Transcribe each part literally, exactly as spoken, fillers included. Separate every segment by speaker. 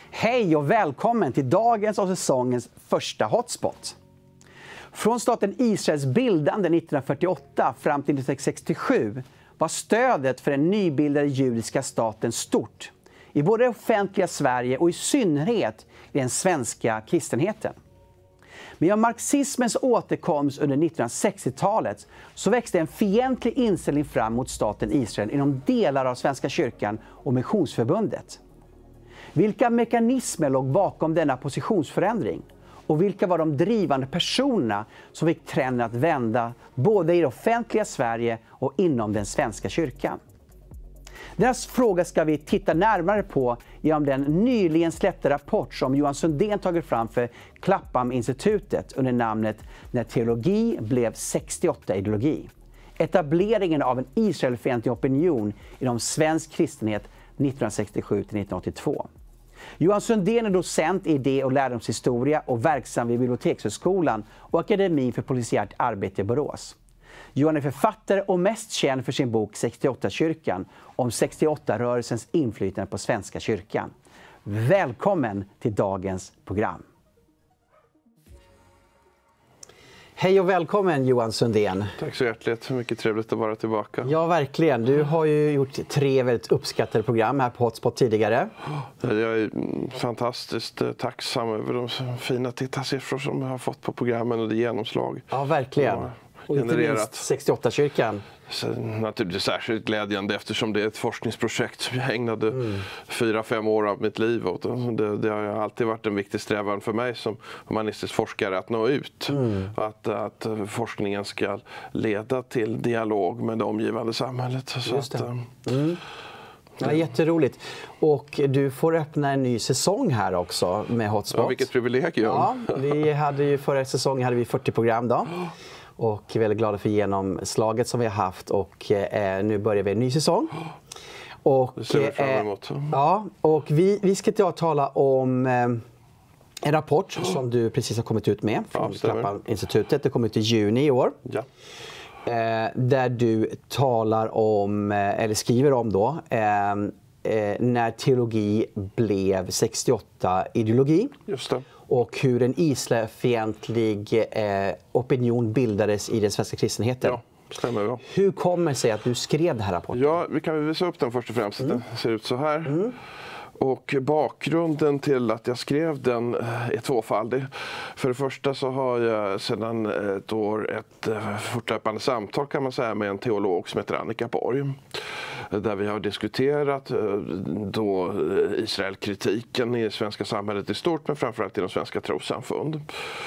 Speaker 1: Hej och välkommen till dagens och säsongens första hotspot. Från staten Israels bildande nittonhundrafyrtioåtta fram till nittonhundrasextiosju var stödet för den nybildade judiska staten stort i både det offentliga Sverige och i synnerhet i den svenska kristenheten. Men av marxismens återkomst under nittonhundrasextiotalet så växte en fientlig inställning fram mot staten Israel inom delar av Svenska kyrkan och Missionsförbundet. Vilka mekanismer låg bakom denna positionsförändring? Och vilka var de drivande personerna som fick trenden att vända både i det offentliga Sverige och inom den svenska kyrkan? Deras fråga ska vi titta närmare på genom den nyligen släppta rapport som Johan Sundén tagit fram för Clapham-institutet under namnet När teologi blev sextioåtta-ideologi. Etableringen av en Israelfientlig opinion inom svensk kristenhet nittonhundrasextiosju till nittonhundraåttiotvå. Johan Sundén är docent i idé- och lärdomshistoria och verksam vid Bibliotekshögskolan och Akademin för polisiärt arbete i Borås. Johan är författare och mest känd för sin bok sextioåtta-kyrkan om sextioåtta-rörelsens inflytande på Svenska kyrkan. Välkommen till dagens program. Hej och välkommen Johan Sundén.
Speaker 2: Tack så hjärtligt, mycket trevligt att vara tillbaka.
Speaker 1: Ja, verkligen. Du har ju gjort tre väldigt uppskattade program här på Hotspot tidigare.
Speaker 2: Jag är fantastiskt tacksam över de fina tittarsiffror som jag har fått på programmen och det genomslag.
Speaker 1: Ja, verkligen. Och inte minst sextioåtta-kyrkan.
Speaker 2: Så naturligtvis särskilt glädjande eftersom det är ett forskningsprojekt som jag ägnade mm. fyra, fem år av mitt liv åt. Det, det har alltid varit en viktig strävan för mig som humanistisk forskare att nå ut. Mm. Att, att forskningen ska leda till dialog med det omgivande samhället. Så
Speaker 1: Just det.
Speaker 2: Att,
Speaker 1: mm. Ja, jätteroligt. Och du får öppna en ny säsong här också med Hotspot.
Speaker 2: Ja, vilket privilegium.
Speaker 1: Ja, vi hade ju förra säsongen hade vi fyrtio program då. Och väldigt glada för genomslaget som vi har haft och eh, nu börjar vi en ny säsong. Och,
Speaker 2: det ser vi fram emot.
Speaker 1: Eh, ja, och vi, vi ska idag tala om eh, en rapport oh. som du precis har kommit ut med från
Speaker 2: ja,
Speaker 1: Clapham-institutet. Det kom ut i juni i år.
Speaker 2: Ja.
Speaker 1: Eh, där du talar om, eh, eller skriver om då, eh, eh, när teologi blev sextioåtta-ideologi.
Speaker 2: Just det.
Speaker 1: Och hur en Israelfientlig eh, opinion bildades i den svenska kristenheten.
Speaker 2: Ja, stämmer bra.
Speaker 1: Hur kommer det sig att du skrev den här rapporten?
Speaker 2: Ja, vi kan väl visa upp den först och främst. Mm. Den ser ut så här. Mm. Och bakgrunden till att jag skrev den är tvåfaldig. För det första så har jag sedan ett år ett fortlöpande samtal kan man säga med en teolog som heter Annika Borg. Där vi har diskuterat då Israelkritiken i det svenska samhället i stort men framförallt i de svenska trossamfund.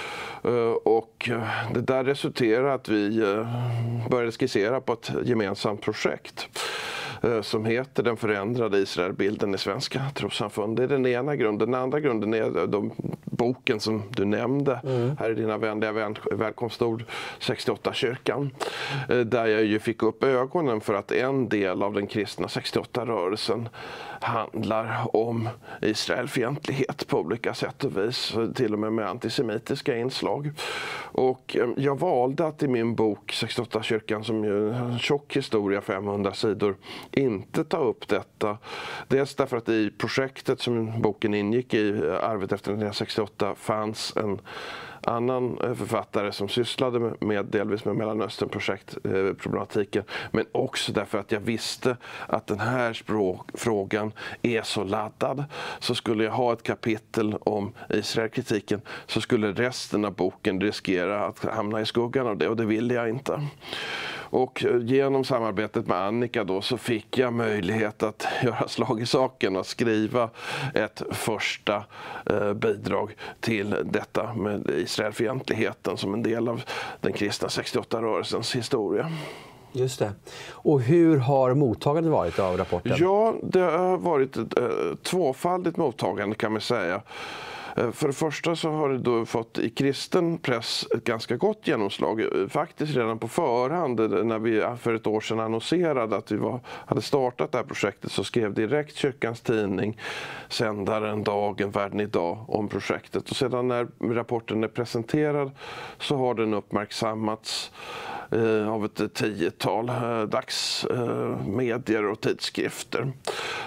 Speaker 2: Och det där resulterade att vi började skissera på ett gemensamt projekt som heter Den förändrade Israelbilden i svenska trossamfund. Det är den ena grunden. Den andra grunden är de, boken som du nämnde. Mm. Här är dina vänliga väl, välkomstord, sextioåtta-kyrkan. Där jag ju fick upp ögonen för att en del av den kristna sextioåtta-rörelsen handlar om Israelfientlighet på olika sätt och vis. Till och med med antisemitiska inslag. Och jag valde att i min bok sextioåtta-kyrkan, som ju är en tjock historia, femhundra sidor, inte ta upp detta. Dels därför att i projektet som boken ingick i, Arvet efter nittonhundrasextioåtta, fanns en annan författare som sysslade med delvis med Mellanösternprojektproblematiken, men också därför att jag visste att den här språk, frågan är så laddad. Så skulle jag ha ett kapitel om Israelkritiken så skulle resten av boken riskera att hamna i skuggan av det, och det ville jag inte. Och genom samarbetet med Annika då så fick jag möjlighet att göra slag i saken och skriva ett första eh, bidrag till detta med Israelfientligheten som en del av den kristna sextioåtta-rörelsens historia.
Speaker 1: Just det. Och hur har mottagandet varit av rapporten?
Speaker 2: Ja, det har varit ett eh, tvåfaldigt mottagande kan man säga. För det första så har det då fått i kristen press ett ganska gott genomslag. Faktiskt redan på förhand när vi för ett år sedan annonserade att vi var, hade startat det här projektet så skrev direkt Kyrkans tidning, Sändaren, Dagen, Världen idag om projektet. Och sedan när rapporten är presenterad så har den uppmärksammats av ett tiotal dagsmedier och tidskrifter.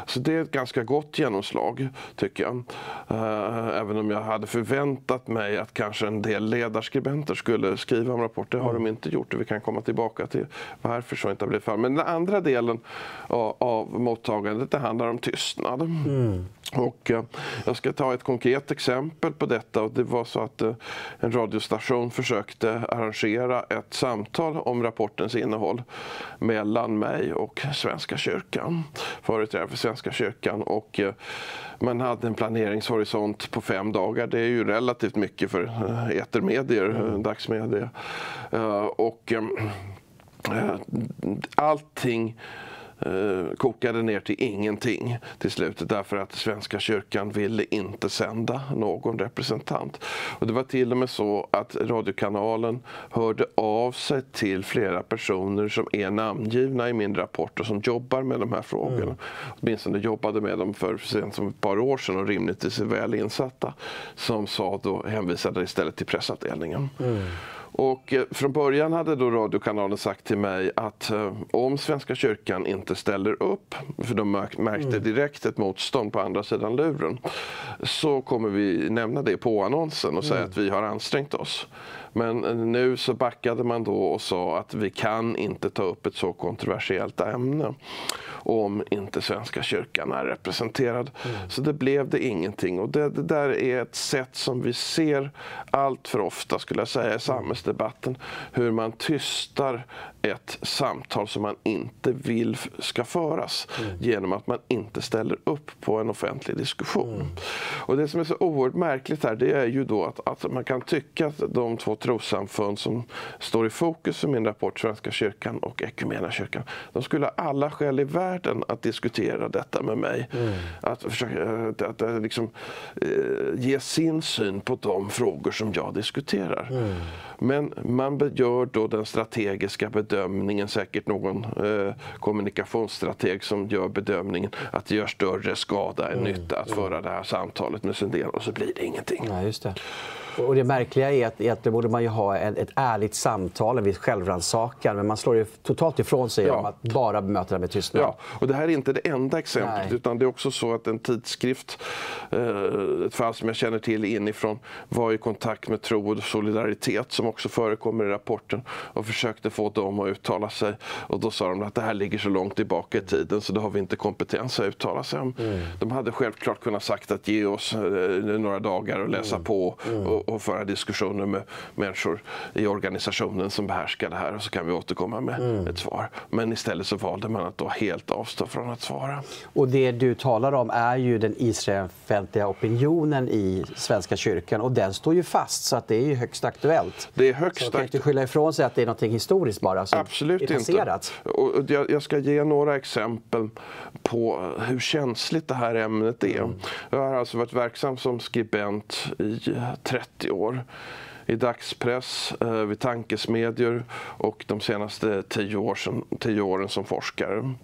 Speaker 2: Så det är ett ganska gott genomslag, tycker jag. Även om jag hade förväntat mig att kanske en del ledarskribenter skulle skriva om rapporter, har de inte gjort. Vi kan komma tillbaka till varför så inte har blivit fall. Men den andra delen av, av mottagandet, det handlar om tystnad. Mm. Och eh, jag ska ta ett konkret exempel på detta. Och det var så att eh, en radiostation försökte arrangera ett samtal om rapportens innehåll mellan mig och Svenska kyrkan, företrädare för Svenska kyrkan. Och eh, man hade en planeringshorisont på fem dagar. Det är ju relativt mycket för eh, etermedier, mm. dagsmedier. Eh, och eh, allting eh, kokade ner till ingenting till slut, därför att Svenska kyrkan ville inte sända någon representant. Och det var till och med så att radiokanalen hörde av sig till flera personer som är namngivna i min rapport och som jobbar med de här frågorna. Mm. Åtminstone jobbade med dem för sent som ett par år sedan och rimligtvis är väl insatta, som sa då, hänvisade istället till pressavdelningen. Mm. Och eh, från början hade då radiokanalen sagt till mig att eh, om Svenska kyrkan inte ställer upp, för de märk märkte direkt ett motstånd på andra sidan luren, så kommer vi nämna det på annonsen och säga mm. att vi har ansträngt oss. Men nu så backade man då och sa att vi kan inte ta upp ett så kontroversiellt ämne om inte Svenska kyrkan är representerad. Mm. Så det blev det ingenting. Och det, det där är ett sätt som vi ser allt för ofta, skulle jag säga, i samhällsdebatten. Hur man tystar ett samtal som man inte vill ska föras mm. genom att man inte ställer upp på en offentlig diskussion. Mm. Och det som är så oerhört märkligt här, det är ju då att, att man kan tycka att de två trossamfund som står i fokus i min rapport, Svenska kyrkan och Equmeniakyrkan, de skulle ha alla skäl i världen att diskutera detta med mig. Mm. Att försöka att, att, liksom, eh, ge sin syn på de frågor som jag diskuterar. Mm. Men man gör då den strategiska bedömningen, säkert någon eh, kommunikationsstrateg som gör bedömningen att det gör större skada än mm. nytta att mm. föra det här samtalet med sin del, och så blir det ingenting.
Speaker 1: Ja, just det. Och det märkliga är att, är att det borde man ju ha ett, ett ärligt samtal, en viss självrannsakan, men man slår ju totalt ifrån sig ja. om att bara bemöta det med tystnad.
Speaker 2: Ja, och det här är inte det enda exemplet. Nej. Utan det är också så att en tidskrift, eh, ett fall som jag känner till inifrån, var i kontakt med Tro och solidaritet, som också förekommer i rapporten, och försökte få dem att uttala sig. Och då sa de att det här ligger så långt tillbaka i tiden så det har vi inte kompetens att uttala sig om. Mm. De hade självklart kunnat sagt att ge oss eh, några dagar och läsa mm. på mm. och och föra diskussioner med människor i organisationen som behärskar det här, och så kan vi återkomma med mm. ett svar. Men istället så valde man att då helt avstå från att svara. Och det du talar om är ju den israelfientliga opinionen i Svenska kyrkan, och den står ju fast, så att det är ju högst aktuellt. Det är högst aktuellt. Så kan inte skylla ifrån sig att det är något historiskt bara som absolut är passerat. Inte. Och jag, jag ska ge några exempel på hur känsligt det här ämnet är. Mm. Jag har alltså varit verksam som skribent i trettio år. I dagspress, eh, vid tankesmedier och de senaste tio, år sedan, tio åren som forskare.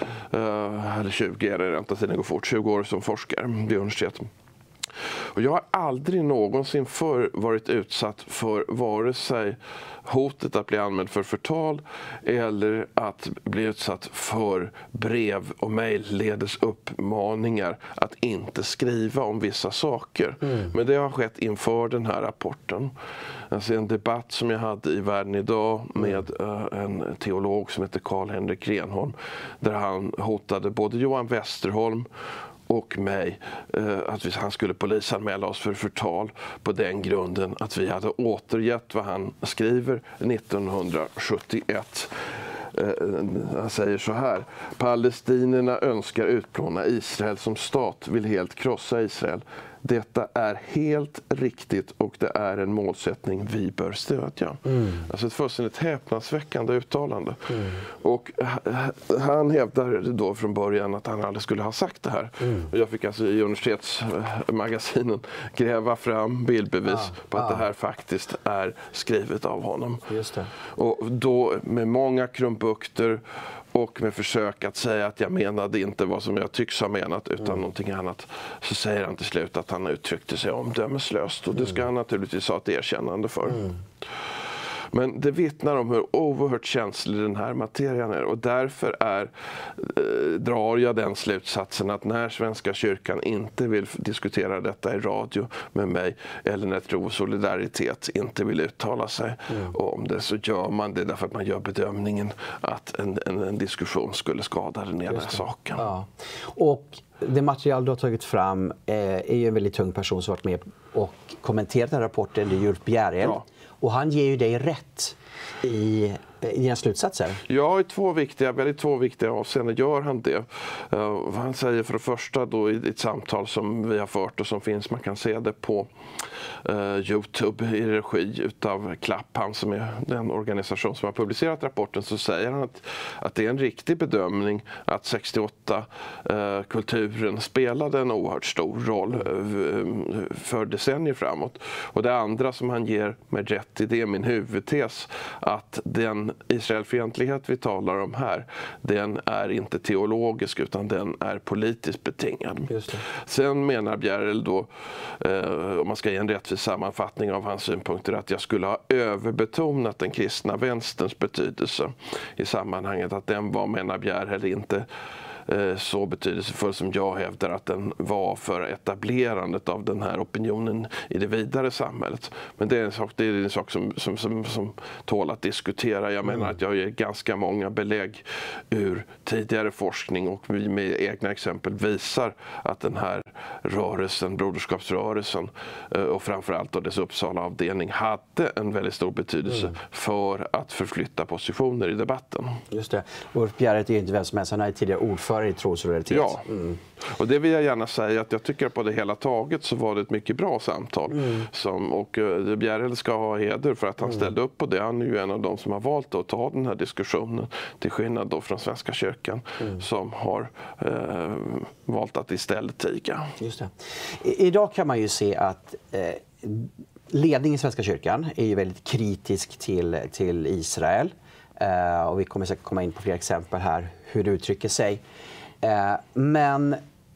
Speaker 2: Eh, eller tjugo är det, inte tiden går fort, tjugo år som forskare vid universitetet. Och jag har aldrig någonsin förr varit utsatt för vare sig hotet att bli anmäld för förtal eller att bli utsatt för brev och mejlledes uppmaningar att inte skriva om vissa saker. Mm. Men det har skett inför den här rapporten. Alltså en debatt som jag hade i Världen idag med uh, en teolog som heter Karl-Henrik Renholm, där han hotade både Johan Westerholm och mig eh, att vi, han skulle polisanmäla oss för förtal på den grunden att vi hade återgett vad han skriver nittonhundrasjuttioett. Eh, han säger så här: palestinierna önskar utplåna Israel som stat, vill helt krossa Israel. Detta är helt riktigt och det är en målsättning vi bör stödja. Mm. Alltså ett fullständigt häpnadsväckande uttalande. Mm. Och han hävdar då från början att han aldrig skulle ha sagt det här. Mm. Och jag fick alltså i universitetsmagasinen gräva fram bildbevis ah, på att ah. det här faktiskt är skrivet av honom. Just det. Och då med många krumbukter och med försök att säga att jag menade inte vad som jag tycks ha menat utan mm. någonting annat, så säger han till slut att han uttryckte sig omdömeslöst, och det ska han naturligtvis ha ett erkännande för. Mm. Men det vittnar om hur oerhört känslig den här materien är, och därför är, eh, drar jag den slutsatsen att när Svenska kyrkan inte vill diskutera detta i radio med mig, eller när Tro och solidaritet inte vill uttala sig mm. om det, så gör man det därför att man gör bedömningen att en, en, en diskussion skulle skada den ena saken.
Speaker 1: Ja. Och det material du har tagit fram eh, är ju en väldigt tung person som varit med och kommenterat den rapporten, det är Ulf Bjereld. Ja. Och han ger ju dig rätt i, i dina slutsatser.
Speaker 2: Ja, i två viktiga, väldigt två viktiga avseenden gör han det. Uh, han säger för det första då i ett samtal som vi har fört och som finns, man kan se det på uh, Youtube i regi utav Klapp, han som är den organisation som har publicerat rapporten, så säger han att, att det är en riktig bedömning att sextioåtta uh, kulturen spelade en oerhört stor roll uh, för decennier framåt. Och det andra som han ger med rätt i, det är min huvudtes, att den Israelfientlighet vi talar om här, den är inte teologisk utan den är politiskt betingad. Just det. Sen menar Bjereld då, eh, om man ska ge en rättvis sammanfattning av hans synpunkter, att jag skulle ha överbetonat den kristna vänsterns betydelse i sammanhanget, att den var, menar Bjereld, inte så betydelsefull som jag hävdar att den var för etablerandet av den här opinionen i det vidare samhället. Men det är en sak, det är en sak som, som, som, som tål att diskutera. Jag menar att jag ger ganska många belägg ur tidigare forskning och vi med egna exempel visar att den här rörelsen, broderskapsrörelsen och framförallt då dess Uppsala-avdelning hade en väldigt stor betydelse mm. för att förflytta positioner i debatten. Just det.
Speaker 1: Ulf Bjereld är inte vem som helst, han är tidigare ordförande i Tro och solidaritet.
Speaker 2: Ja, mm. och det vill jag gärna säga att jag tycker på det hela taget så var det ett mycket bra samtal. Mm. Som, och uh, Bjereld ska ha heder för att han mm. ställde upp på det. Han är ju en av de som har valt att ta den här diskussionen, till skillnad då från Svenska kyrkan mm. som har uh, valt att istället tiga.
Speaker 1: Just det. I, idag kan man ju se att eh, ledningen i Svenska kyrkan är ju väldigt kritisk till, till Israel. Uh, och vi kommer säkert komma in på fler exempel här hur det uttrycker sig. Uh, men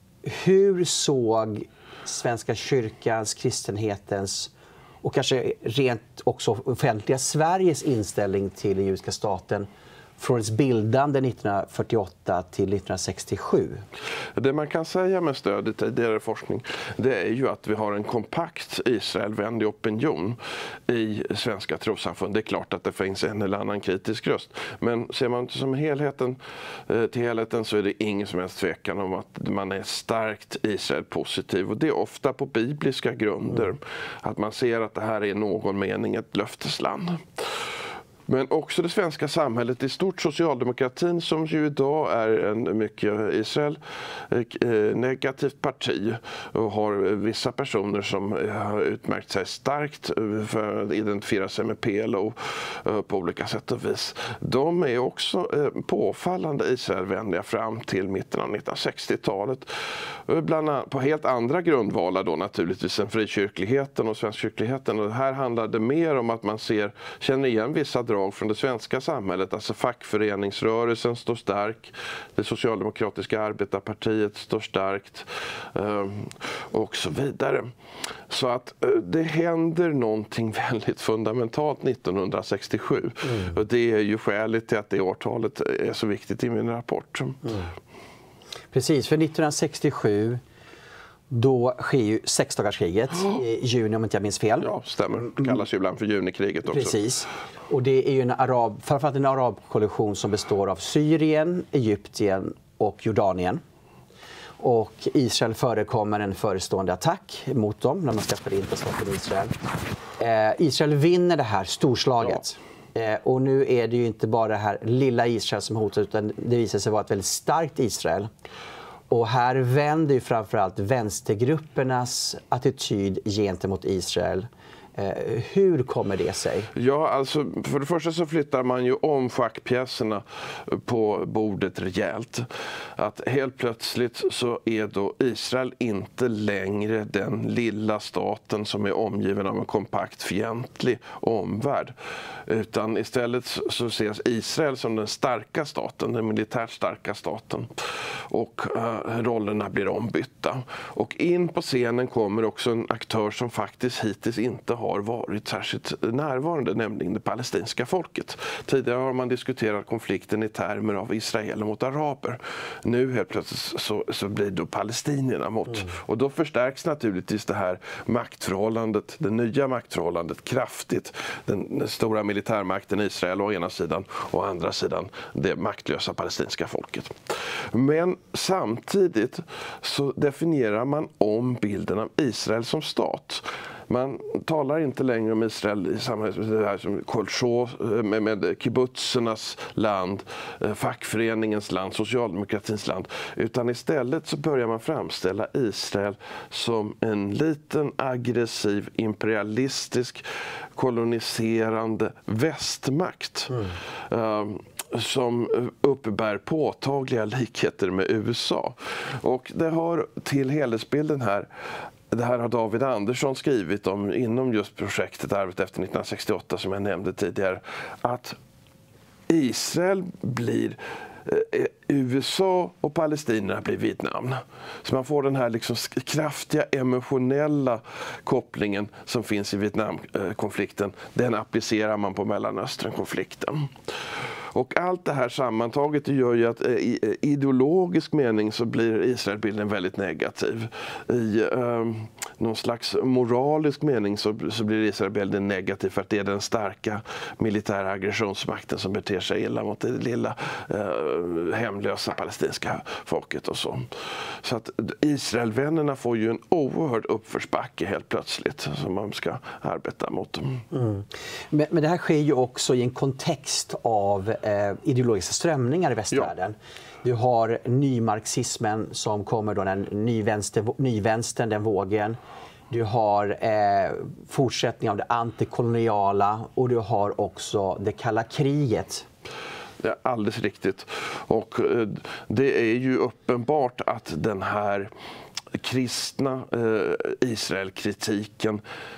Speaker 1: hur såg Svenska kyrkans, kristenhetens och kanske rent också offentliga Sveriges inställning till den judiska staten från dess bildande nittonhundrafyrtioåtta till nittonhundrasextiosju?
Speaker 2: Det man kan säga med stöd i tidigare forskning, det är ju att vi har en kompakt Israelvänlig opinion i svenska trossamfund. Det är klart att det finns en eller annan kritisk röst, men ser man som helheten till helheten så är det ingen som helst tvekan om att man är starkt Israel-positiv, och det är ofta på bibliska grunder. Mm. Att man ser att det här är i någon mening ett löftesland. Men också det svenska samhället i stort, socialdemokratin som ju idag är en mycket Israel negativt parti och har vissa personer som har utmärkt sig starkt för att identifiera sig med P L O på olika sätt och vis. De är också påfallande Israelvänliga fram till mitten av nittonhundrasextiotalet. Bland annat på helt andra grundvalar då naturligtvis än frikyrkligheten och svenskkyrkligheten. Och här handlar det mer om att man ser, känner igen vissa drag från det svenska samhället. Alltså fackföreningsrörelsen står stark, det socialdemokratiska arbetarpartiet står starkt och så vidare. Så att det händer någonting väldigt fundamentalt nittonhundrasextiosju. Mm. Och det är ju skälet till att det årtalet är så viktigt i min rapport. Mm.
Speaker 1: Precis, för nittonhundrasextiosju då sker ju sexdagarskriget i juni om inte jag minns fel.
Speaker 2: Ja, stämmer. Det kallas ju ibland för junikriget också.
Speaker 1: Precis. Och det är ju en arab, framförallt en arabkoalition som består av Syrien, Egypten och Jordanien. Och Israel förekommer en förestående attack mot dem när man ska förinta staten Israel. Eh, Israel vinner det här storslaget. Ja. Eh, och nu är det ju inte bara det här lilla Israel som hotar, utan det visar sig vara ett väldigt starkt Israel. Och här vänder ju framförallt vänstergruppernas attityd gentemot Israel. Eh, hur kommer det sig?
Speaker 2: Ja, alltså för det första så flyttar man ju om schackpjäserna på bordet rejält. Att helt plötsligt så är då Israel inte längre den lilla staten som är omgiven av en kompakt fientlig omvärld. Utan istället så ses Israel som den starka staten, den militärt starka staten. Och uh, rollerna blir ombytta. Och in på scenen kommer också en aktör som faktiskt hittills inte har har varit särskilt närvarande, nämligen det palestinska folket. Tidigare har man diskuterat konflikten i termer av israeler mot araber. Nu helt plötsligt så, så blir då palestinierna mot. Mm. Och då förstärks naturligtvis det här maktförhållandet, det nya maktförhållandet kraftigt. Den, den stora militärmakten Israel å ena sidan och å andra sidan det maktlösa palestinska folket. Men samtidigt så definierar man om bilden av Israel som stat. Man talar inte längre om Israel i samhället det här som kolchos, med, med kibbutsernas land, fackföreningens land, socialdemokratins land, utan istället så börjar man framställa Israel som en liten aggressiv, imperialistisk, koloniserande västmakt. Mm. Um, som uppbär påtagliga likheter med U S A. Och det har till helhetsbilden här, det här har David Andersson skrivit om inom just projektet Arvet efter nittonhundrasextioåtta som jag nämnde tidigare, att Israel blir U S A och palestinierna blir Vietnam. Så man får den här liksom kraftiga emotionella kopplingen som finns i Vietnamkonflikten. Den applicerar man på Mellanösternkonflikten. Och allt det här sammantaget gör ju att i ideologisk mening så blir Israelbilden väldigt negativ. I eh, någon slags moralisk mening så, så blir Israelbilden negativ för att det är den starka militära aggressionsmakten som beter sig illa mot det lilla eh, hemlösa palestinska folket och så. Så att Israelvännerna får ju en oerhörd uppförsbacke helt plötsligt som man ska arbeta mot.
Speaker 1: Mm. Men, men det här sker ju också i en kontext av Eh, ideologiska strömningar i västvärlden. Ja. Du har nymarxismen som kommer då, den nyvänster, nyvänstern, den vågen. Du har eh, fortsättning av det antikoloniala och du har också det kalla kriget.
Speaker 2: Ja, alldeles riktigt. Och eh, det är ju uppenbart att den här kristna eh, Israelkritiken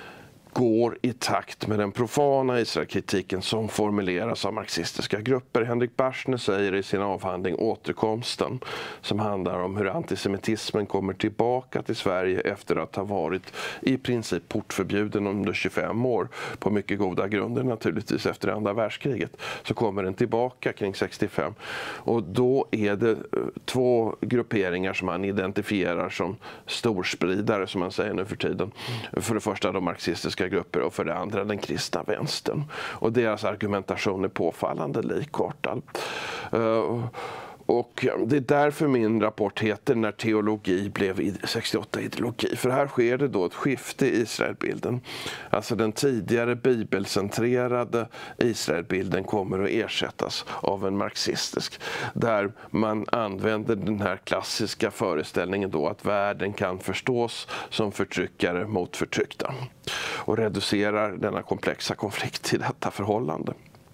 Speaker 2: går i takt med den profana Israelkritiken som formuleras av marxistiska grupper. Henrik Bachner säger i sin avhandling Återkomsten, som handlar om hur antisemitismen kommer tillbaka till Sverige efter att ha varit i princip portförbjuden under tjugofem år, på mycket goda grunder naturligtvis efter andra världskriget, så kommer den tillbaka kring sextiofem. Och då är det två grupperingar som man identifierar som storspridare, som man säger nu för tiden. För det första de marxistiska grupper och för det andra den kristna vänstern. Och deras argumentation är påfallande likartad. Uh, Och det är därför min rapport heter När teologi blev sextioåtta ideologi. För här sker det då ett skifte i Israelbilden. Alltså den tidigare bibelcentrerade Israelbilden kommer att ersättas av en marxistisk. Där man använder den här klassiska föreställningen då att världen kan förstås som förtryckare mot förtryckta. Och reducerar denna komplexa konflikt till detta förhållande.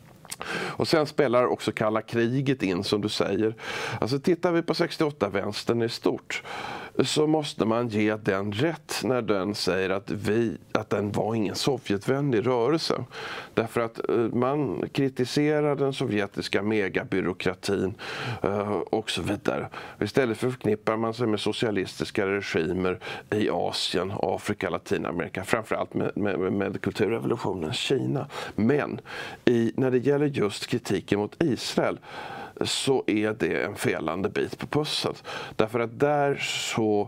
Speaker 2: Och sen spelar också kalla kriget in, som du säger. Alltså tittar vi på sextioåtta-vänstern i stort, så måste man ge den rätt när den säger att, vi, att den var ingen sovjetvänlig rörelse. Därför att man kritiserar den sovjetiska megabyråkratin och så vidare. Istället förknippar man sig med socialistiska regimer i Asien, Afrika, Latinamerika, framförallt med, med, med kulturrevolutionens Kina. Men i, när det gäller just kritiken mot Israel, så är det en felande bit på pusslet. Därför att där så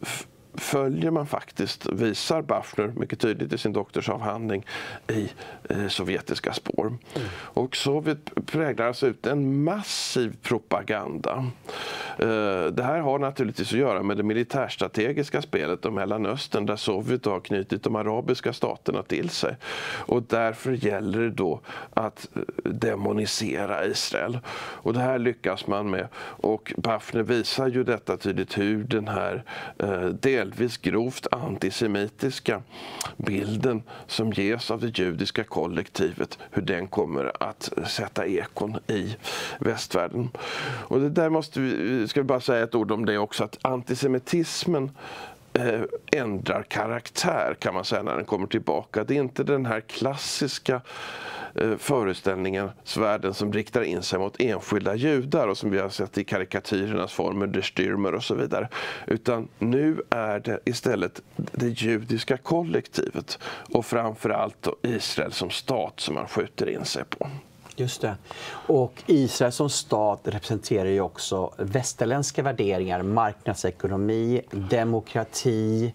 Speaker 2: följer man faktiskt, visar Bachner mycket tydligt i sin doktorsavhandling, i eh, sovjetiska spår. Mm. Och Sovjet präglar alltså ut en massiv propaganda. Eh, det här har naturligtvis att göra med det militärstrategiska spelet om Mellanöstern, där Sovjet har knutit de arabiska staterna till sig. Och därför gäller det då att demonisera Israel. Och det här lyckas man med. Och Bachner visar ju detta tydligt, hur den här eh, delvis grovt antisemitiska bilden som ges av det judiska kollektivet, hur den kommer att sätta ekon i västvärlden. Och det där måste vi, ska vi bara säga ett ord om det också, att antisemitismen eh, ändrar karaktär, kan man säga, när den kommer tillbaka. Det är inte den här klassiska eh, föreställningsvärlden som riktar in sig mot enskilda judar och som vi har sett i karikatyrernas former, Der Stürmer och så vidare. Utan nu är det istället det judiska kollektivet och framförallt Israel som stat som man skjuter in sig på.
Speaker 1: Just det. Och Israel som stat representerar ju också västerländska värderingar, marknadsekonomi, demokrati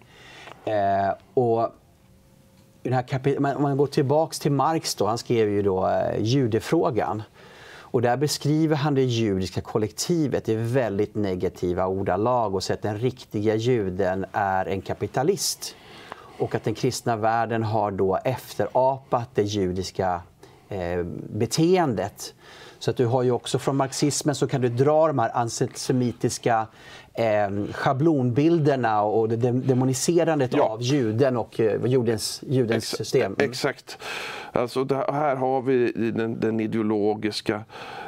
Speaker 1: eh, och den här kapit- om man går tillbaks till Marx då, han skrev ju då eh, judefrågan. Och där beskriver han det judiska kollektivet i väldigt negativa ordalag och säger att den riktiga juden är en kapitalist. Och att den kristna världen har då efterapat det judiska eh, beteendet. Så att du har ju också från marxismen så kan du dra de här antisemitiska eh, schablonbilderna och det demoniserandet ja. av juden och eh, judens, judens Ex system.
Speaker 2: Mm. Exakt. Alltså det här har vi den, den ideologiska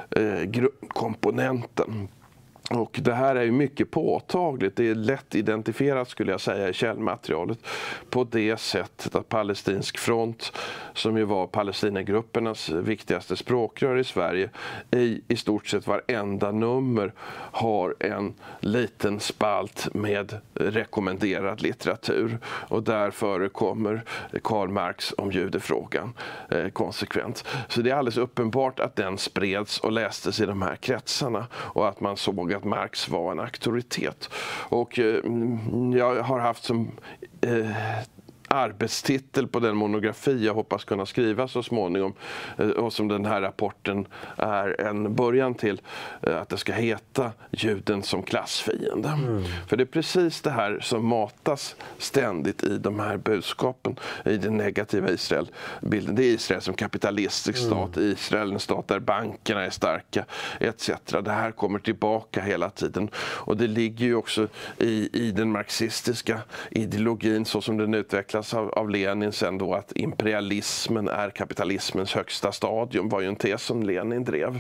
Speaker 2: eh, komponenten. Och det här är ju mycket påtagligt, det är lätt identifierat skulle jag säga i källmaterialet på det sättet att Palestinsk front, som ju var Palestinagruppernas viktigaste språkrör i Sverige, i, i stort sett varenda nummer har en liten spalt med rekommenderad litteratur. Och där förekommer Karl Marx om judefrågan eh, konsekvent. Så det är alldeles uppenbart att den spreds och lästes i de här kretsarna och att man såg att Marx var en auktoritet. Och eh, jag har haft som eh, arbetstitel på den monografi jag hoppas kunna skriva så småningom och som den här rapporten är en början till, att det ska heta Juden som klassfiende. Mm. För det är precis det här som matas ständigt i de här budskapen i den negativa Israel-bilden. Det är Israel som kapitalistisk stat, mm. Israel en stat där bankerna är starka et cetera. Det här kommer tillbaka hela tiden och det ligger ju också i, i den marxistiska ideologin så som den utvecklas Av, av Lenin sen då att imperialismen är kapitalismens högsta stadium var ju en tes som Lenin drev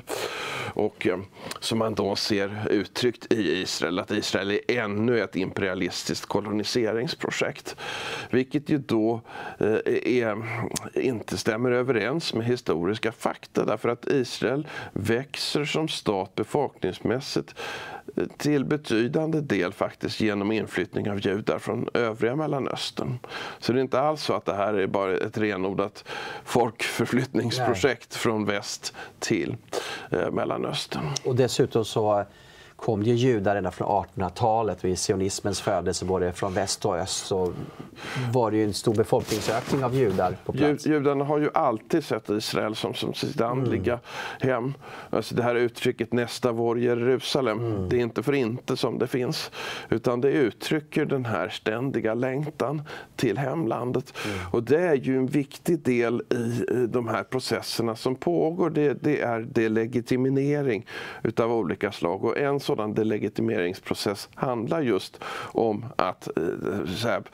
Speaker 2: och eh, som man då ser uttryckt i Israel, att Israel är ännu ett imperialistiskt koloniseringsprojekt, vilket ju då eh, är, inte stämmer överens med historiska fakta därför att Israel växer som stat befolkningsmässigt till betydande del faktiskt genom inflyttning av judar från övriga Mellanöstern. Så det är inte alls så att det här är bara ett renodlat folkförflyttningsprojekt Nej. från väst till eh, Mellanöstern.
Speaker 1: Och dessutom så kom ju judar redan från artonhundratalet vid sionismens födelse både från väst och öst så var det ju en stor befolkningsökning av judar på plats.
Speaker 2: Judarna har ju alltid sett Israel som, som sitt andliga mm. hem. Alltså det här uttrycket nästa vår Jerusalem, mm. det är inte för inte som det finns utan det uttrycker den här ständiga längtan till hemlandet. Mm. Och det är ju en viktig del i de här processerna som pågår. Det, det är delegitimering utav olika slag och en sådan delegitimeringsprocess handlar just om att så här,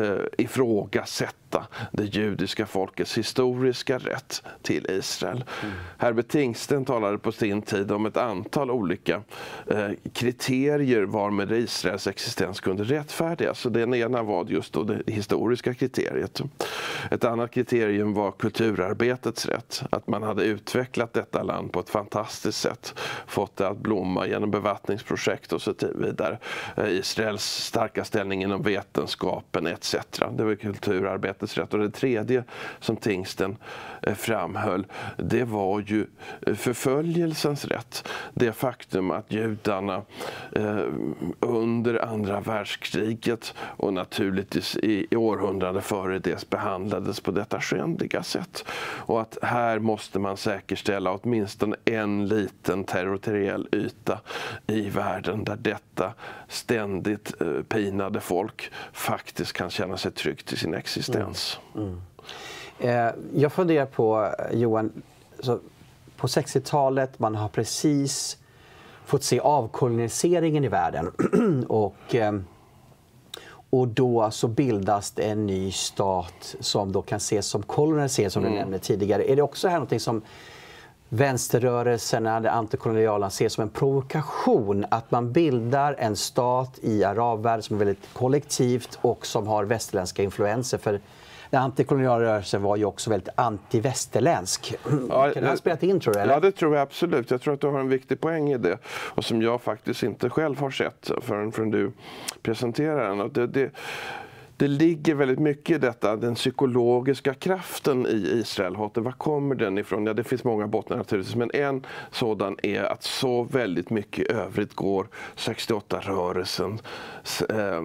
Speaker 2: ifrågasätta det judiska folkets historiska rätt till Israel. Mm. Herbert Tingsten talade på sin tid om ett antal olika eh, kriterier varmed Israels existens kunde rättfärdigas. Så den ena var just då det historiska kriteriet. Ett annat kriterium var kulturarbetets rätt. Att man hade utvecklat detta land på ett fantastiskt sätt. Fått det att blomma genom bevattningsprojekt och så vidare. Eh, Israels starka ställning inom vetenskapen et cetera. Det var kulturarbetets rätt. Och det tredje som Tingsten eh, framhöll, det var ju förföljelsens rätt. Det faktum att judarna eh, under andra världskriget och naturligtvis i, i århundraden före det behandlades på detta skändliga sätt. Och att här måste man säkerställa åtminstone en liten territoriell yta i världen där detta ständigt eh, pinade folk faktiskt kan känna sig tryggt i sin existens. Mm. Mm.
Speaker 1: Eh, jag funderar på, Johan, så på sextiotalet man har precis fått se avkoloniseringen i världen och, eh, och då så bildas det en ny stat som då kan ses som koloniserad som mm. du nämnde tidigare. Är det också här någonting som vänsterrörelserna, det antikoloniala, ses som en provokation att man bildar en stat i arabvärlden som är väldigt kollektivt och som har västerländska influenser. För den antikoloniala rörelsen var ju också väldigt antivästerländsk. Ja, kan det ha spelat in, tror du? Eller?
Speaker 2: Ja, det tror jag absolut. Jag tror att du har en viktig poäng i det. Och som jag faktiskt inte själv har sett förrän, förrän du presenterar den. Och det, det, det ligger väldigt mycket i detta, den psykologiska kraften i Israelhatet. Var kommer den ifrån? Ja, det finns många bottnar naturligtvis, men en sådan är att så väldigt mycket övrigt går sextioåtta-rörelsen. Äh, äh,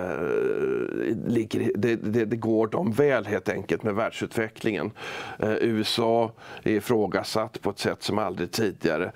Speaker 2: ligger, det, det, det går dem väl helt enkelt med världsutvecklingen. Äh, U S A är ifrågasatt på ett sätt som aldrig tidigare.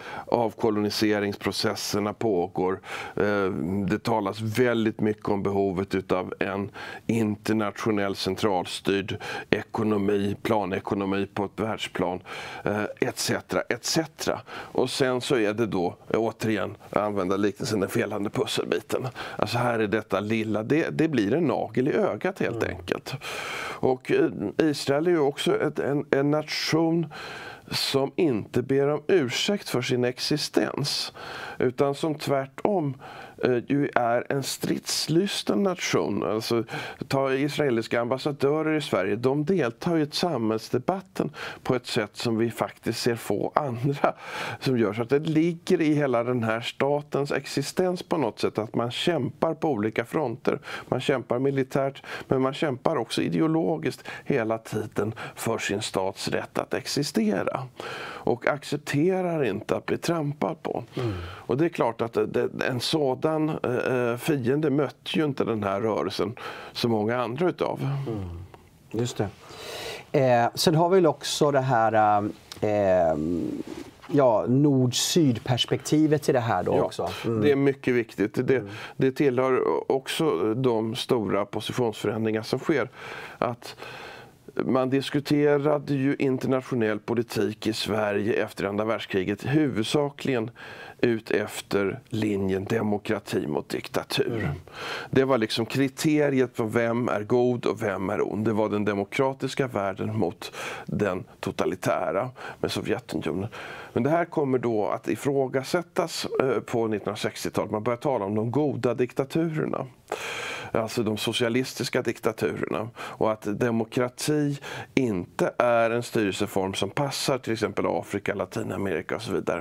Speaker 2: Avkoloniseringsprocesserna pågår. Äh, det talas väldigt mycket om behovet av en internationell centralstyrd ekonomi, planekonomi på ett världsplan, eh, et cetera, et cetera. Och sen så är det då, återigen, jag använder liknelsen, den felande pusselbiten. Alltså här är detta lilla, det, det blir en nagel i ögat helt mm. enkelt. Och eh, Israel är ju också ett, en, en nation som inte ber om ursäkt för sin existens, utan som tvärtom eh, ju är en stridslysten nation. Alltså, ta israeliska ambassadörer i Sverige, de deltar i ett samhällsdebatten på ett sätt som vi faktiskt ser få andra som gör, så att det ligger i hela den här statens existens på något sätt att man kämpar på olika fronter. Man kämpar militärt, men man kämpar också ideologiskt hela tiden för sin stats rätt att existera. Och accepterar inte att bli trampad på. Mm. Och det är klart att det, en sådan eh, fiende mötte ju inte den här rörelsen så många andra utav.
Speaker 1: Mm. Just det. Eh, sen har vi också det här eh, ja, nord-syd-perspektivet till det här då
Speaker 2: ja,
Speaker 1: också. Mm.
Speaker 2: Det är mycket viktigt. Det,
Speaker 1: mm.
Speaker 2: det tillhör också de stora positionsförändringar som sker. Att man diskuterade ju internationell politik i Sverige efter andra världskriget huvudsakligen ut efter linjen demokrati mot diktatur. Mm. Det var liksom kriteriet för vem är god och vem är ond. Det var den demokratiska världen mot den totalitära med Sovjetunionen. Men det här kommer då att ifrågasättas på nittonhundrasextiotalet. Man börjar tala om de goda diktaturerna. Alltså de socialistiska diktaturerna, och att demokrati inte är en styrelseform som passar till exempel Afrika, Latinamerika och så vidare.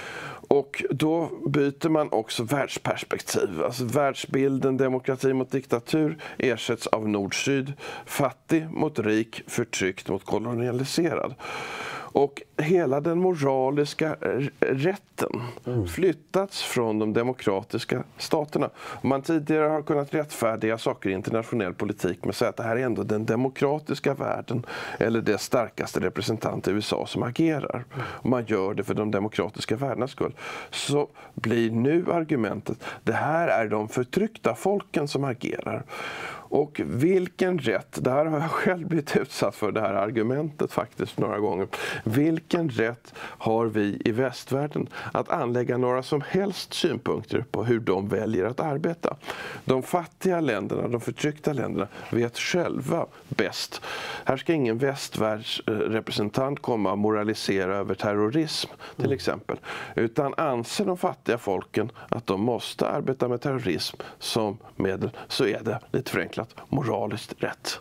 Speaker 2: Och då byter man också världsperspektiv. Alltså världsbilden demokrati mot diktatur ersätts av nord-syd, fattig mot rik, förtryckt mot kolonialiserad. Och hela den moraliska rätten mm. flyttats från de demokratiska staterna. Man tidigare har kunnat rättfärdiga saker i internationell politik med att säga att det här är ändå den demokratiska världen eller dess starkaste representant i U S A som agerar. Och man gör det för de demokratiska värdenas skull. Så blir nu argumentet, det här är de förtryckta folken som agerar. Och vilken rätt, det här har jag själv blivit utsatt för det här argumentet faktiskt några gånger. Vilken rätt har vi i västvärlden att anlägga några som helst synpunkter på hur de väljer att arbeta? De fattiga länderna, de förtryckta länderna vet själva bäst. Här ska ingen västvärldsrepresentant komma och moralisera över terrorism till exempel. Utan anser de fattiga folken att de måste arbeta med terrorism som medel, så är det lite förenklat moraliskt rätt.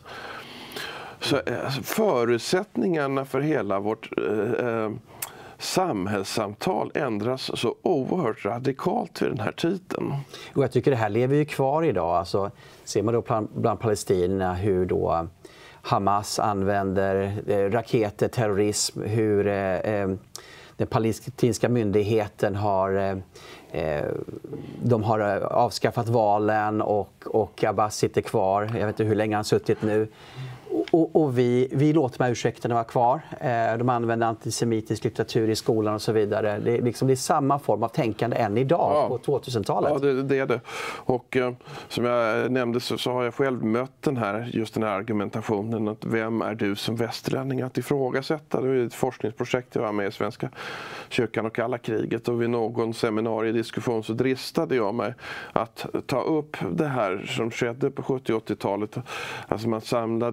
Speaker 2: Så alltså, förutsättningarna för hela vårt eh, samhällssamtal ändras så oerhört radikalt vid den här tiden.
Speaker 1: Och jag tycker det här lever ju kvar idag. Alltså, ser man då bland, bland palestinierna hur då Hamas använder eh, raketer, terrorism, hur eh, den palestinska myndigheten har eh, de har avskaffat valen och, och Abbas sitter kvar. Jag vet inte hur länge han suttit nu. Och, och vi, vi låter de här ursäkterna vara kvar. Eh, de använder antisemitisk litteratur i skolan och så vidare. Det är, liksom, det är samma form av tänkande än idag ja. på tvåtusentalet.
Speaker 2: Ja, det, det är det. Och eh, som jag nämnde så, så har jag själv mött den här, just den här argumentationen att vem är du som västerlänning att ifrågasätta? Det är ett forskningsprojekt jag var med i Svenska kyrkan och kalla kriget, och vid någon seminariediskussion så dristade jag mig att ta upp det här som skedde på sjuttio- och åttiotalet. Alltså man samlade in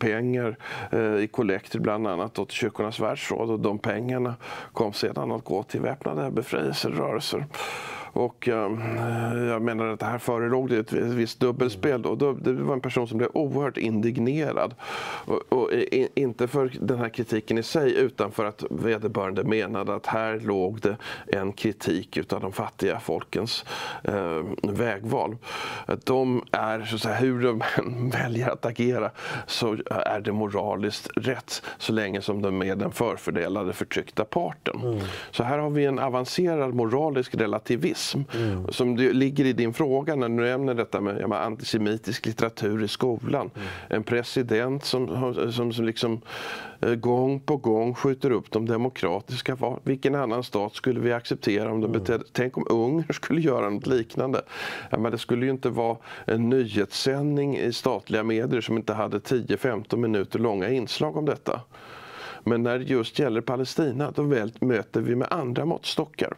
Speaker 2: pengar eh, i kollekter bland annat då till Kyrkornas världsråd, och de pengarna kom sedan att gå till väpnade befrielserörelser. Och eh, jag menar att det här förelåg det ett visst dubbelspel. Och då, det var en person som blev oerhört indignerad. Och, och i, inte för den här kritiken i sig, utan för att vederbörande menade att här låg det en kritik utav de fattiga folkens eh, vägval. Att de är, så att säga, hur de väljer att agera, så är det moraliskt rätt så länge som de är den förfördelade förtryckta parten. Mm. Så här har vi en avancerad moralisk relativism. Mm. Som det ligger i din fråga när du nämner detta med, med antisemitisk litteratur i skolan. Mm. En president som, som, som liksom eh, gång på gång skjuter upp de demokratiska val. Vilken annan stat skulle vi acceptera om de mm. betedde? Tänk om Ungern skulle göra något liknande. Ja, men det skulle ju inte vara en nyhetssändning i statliga medier som inte hade tio till femton minuter långa inslag om detta. Men när det just gäller Palestina, då väl möter vi med andra måttstockar.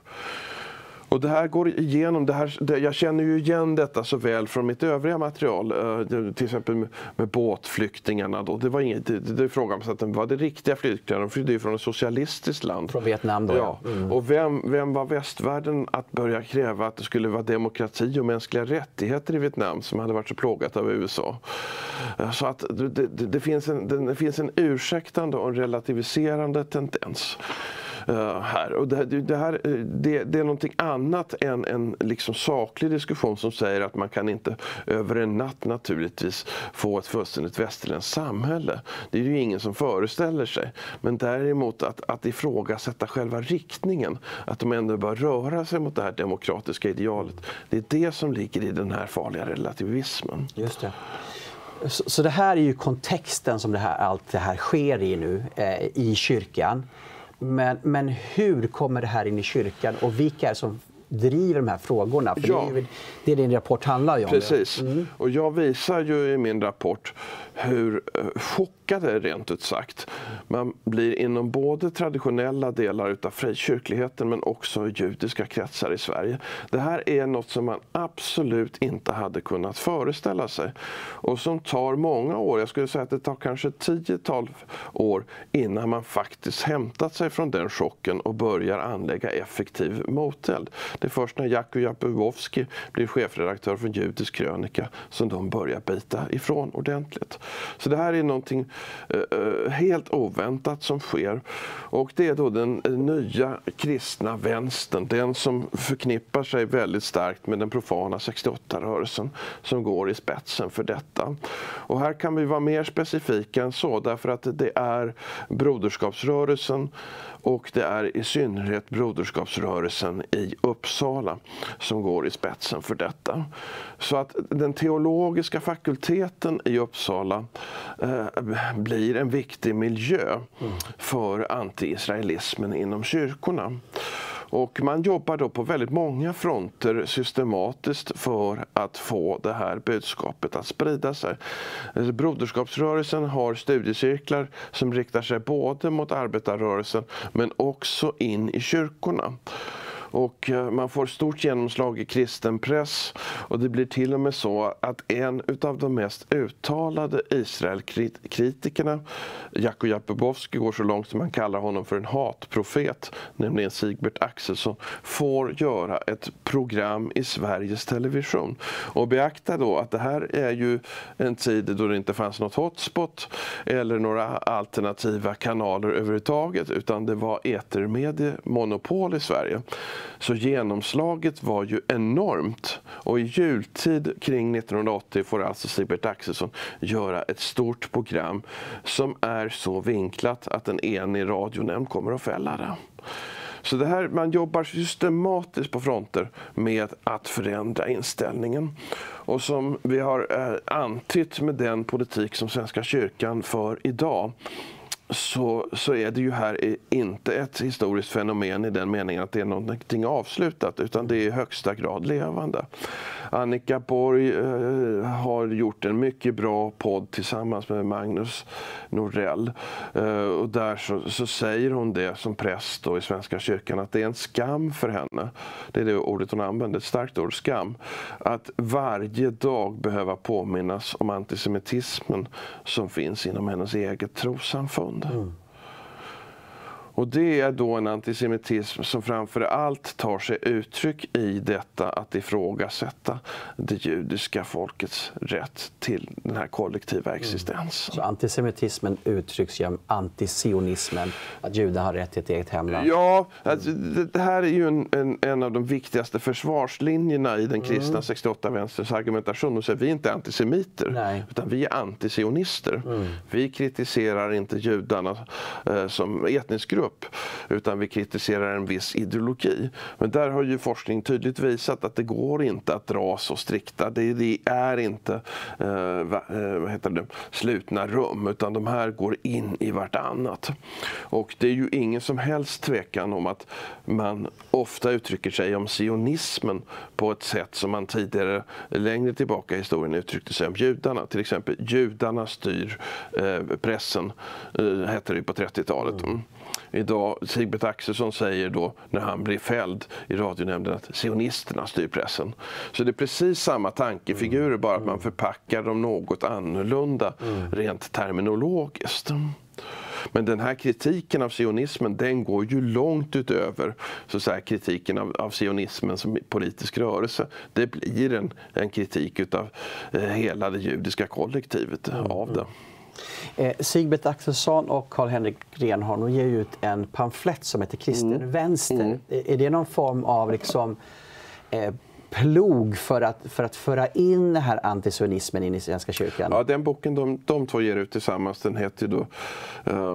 Speaker 2: Och det här går igenom, det här, det, jag känner ju igen detta så väl från mitt övriga material, eh, till exempel med, med båtflyktingarna. Då. Det var inget, det, det är frågan om att de var det riktiga flyktingarna, de flydde ju från ett socialistiskt land.
Speaker 1: Från Vietnam då,
Speaker 2: ja. Mm. Och vem, vem var västvärlden att börja kräva att det skulle vara demokrati och mänskliga rättigheter i Vietnam som hade varit så plågat av U S A? Så att det, det, det, finns, en, det finns en ursäktande och en relativiserande tendens. Uh, här. Och det, det, här, det, det är någonting annat än en liksom saklig diskussion som säger att man kan inte över en natt naturligtvis få ett fullständigt västerländskt samhälle. Det är ju ingen som föreställer sig. Men däremot att, att ifrågasätta själva riktningen, att de ändå bör röra sig mot det här demokratiska idealet, det är det som ligger i den här farliga relativismen.
Speaker 1: Just det. Så, så det här är ju kontexten som det här, allt det här sker i nu eh, i kyrkan. Men, men hur kommer det här in i kyrkan och vilka är som driver de här frågorna? För ja. det, är ju, det är din rapport handlar ju om.
Speaker 2: Precis. Mm. Och jag visar ju i min rapport hur chockade, rent ut sagt, man blir inom både traditionella delar utav frikyrkligheten men också judiska kretsar i Sverige. Det här är något som man absolut inte hade kunnat föreställa sig och som tar många år. Jag skulle säga att det tar kanske tiotal år innan man faktiskt hämtat sig från den chocken och börjar anlägga effektiv moteld. Det är först när Jakub Jakubowski blir chefredaktör för Judisk krönika som de börjar bita ifrån ordentligt. Så det här är någonting eh, helt oväntat som sker. Och det är då den nya kristna vänstern, den som förknippar sig väldigt starkt med den profana sextioåtta-rörelsen som går i spetsen för detta. Och här kan vi vara mer specifika än så, därför att det är broderskapsrörelsen och det är i synnerhet broderskapsrörelsen i Uppsala som går i spetsen för detta. Så att den teologiska fakulteten i Uppsala eh, blir en viktig miljö mm. för anti-israelismen inom kyrkorna. Och man jobbar då på väldigt många fronter systematiskt för att få det här budskapet att sprida sig. Broderskapsrörelsen har studiecirklar som riktar sig både mot arbetarrörelsen men också in i kyrkorna. Och man får stort genomslag i kristen press och det blir till och med så att en av de mest uttalade Israel-kritikerna, Jakub Jakubowski, går så långt som man kallar honom för en hatprofet, nämligen Sigbert Axelsson, får göra ett program i Sveriges Television. Och beakta då att det här är ju en tid då det inte fanns något hotspot eller några alternativa kanaler överhuvudtaget, utan det var etermediemonopol i Sverige. Så genomslaget var ju enormt och i jultid kring nittonhundraåttio får alltså Sigbert Axelsson göra ett stort program som är så vinklat att en enig radionämnd kommer att fälla det. Så det här, man jobbar systematiskt på fronter med att förändra inställningen. Och som vi har eh, antytt med den politik som Svenska kyrkan för idag, Så, så är det ju här inte ett historiskt fenomen i den meningen att det är någonting avslutat, utan det är i högsta grad levande. Annika Borg eh, har gjort en mycket bra podd tillsammans med Magnus Norell. Eh, och där så, så säger hon det som präst då i Svenska kyrkan, att det är en skam för henne. Det är det ordet hon använder, ett starkt ord, skam. Att varje dag behöva påminnas om antisemitismen som finns inom hennes eget trossamfund. Mm. Och det är då en antisemitism som framför allt tar sig uttryck i detta att ifrågasätta det judiska folkets rätt till den här kollektiva existensen. Mm.
Speaker 1: Så antisemitismen uttrycks genom antisionismen, att judar har rätt till ett eget hemland?
Speaker 2: Ja, alltså, det, det här är ju en, en, en av de viktigaste försvarslinjerna i den kristna mm. sextioåtta-vänsterns argumentation. Och så vi är inte antisemiter, Nej. utan vi är antisionister. Mm. Vi kritiserar inte judarna eh, som etnisk grupp, utan vi kritiserar en viss ideologi. Men där har ju forskning tydligt visat att det går inte att dra så strikta. Det, det är inte eh, vad heter det, slutna rum, utan de här går in i vartannat. Och det är ju ingen som helst tvekan om att man ofta uttrycker sig om sionismen på ett sätt som man tidigare, längre tillbaka i historien, uttryckte sig om judarna. Till exempel, judarna styr eh, pressen, eh, hette det på trettiotalet. Mm. Idag, Sigbert Axelsson säger då när han blir fälld i radionämnden att sionisterna styr pressen. Så det är precis samma tankefigurer, mm. bara att man förpackar dem något annorlunda mm. rent terminologiskt. Men den här kritiken av sionismen, den går ju långt utöver så att säga, kritiken av, av sionismen som politisk rörelse. Det blir en, en kritik utav eh, hela det judiska kollektivet mm. av det.
Speaker 1: Eh, Sigbert Axelsson och Carl-Henrik Grenholm ger ut en pamflett som heter Kristen mm. vänster. Mm. Är, är det någon form av liksom, eh, plog för att, för att föra in den här antisionismen in i Svenska kyrkan?
Speaker 2: Ja, den boken de, de två ger ut tillsammans, den heter ju då uh,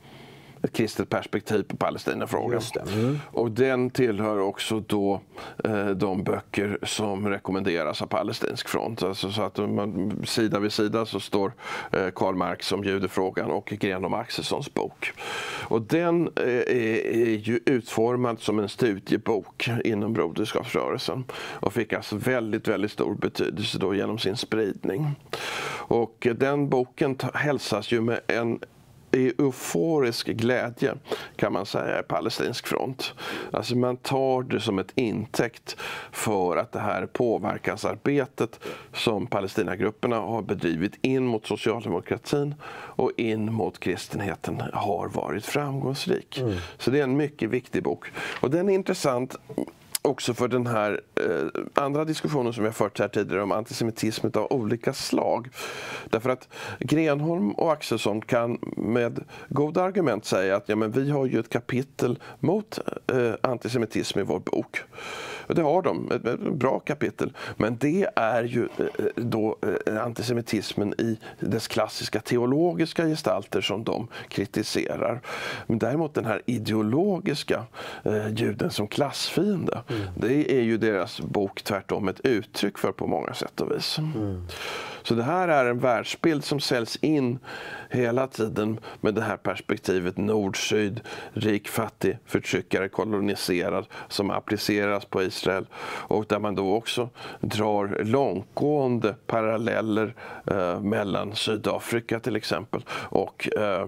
Speaker 2: Ett kristet perspektiv på Palestinafrågan. Mm. Och den tillhör också då eh, de böcker som rekommenderas av Palestinsk front. Alltså, så att man, sida vid sida så står eh, Karl Marx om judefrågan och Grenholm Axelssons bok. Och den eh, är, är ju utformad som en studiebok inom broderskapsrörelsen och fick alltså väldigt, väldigt stor betydelse då genom sin spridning. Och eh, den boken hälsas ju med en i euforisk glädje kan man säga i Palestinsk front. Alltså man tar det som ett intäkt för att det här påverkansarbetet som Palestinagrupperna har bedrivit in mot socialdemokratin och in mot kristenheten har varit framgångsrik. Mm. Så det är en mycket viktig bok. Och den är intressant också för den här eh, andra diskussionen som vi har fört här tidigare om antisemitism av olika slag. Därför att Grenholm och Axelsson kan med goda argument säga att ja, men vi har ju ett kapitel mot eh, antisemitism i vår bok. Och det har de, ett, ett bra kapitel. Men det är ju eh, då eh, antisemitismen i dess klassiska teologiska gestalter som de kritiserar. Men däremot den här ideologiska eh, juden som klassfiende, mm. det är ju deras bok tvärtom ett uttryck för på många sätt och vis. Mm. Så det här är en världsbild som säljs in hela tiden med det här perspektivet nord-syd, rik, fattig, förtryckare, koloniserad som appliceras på Israel och där man då också drar långtgående paralleller eh, mellan Sydafrika till exempel och eh,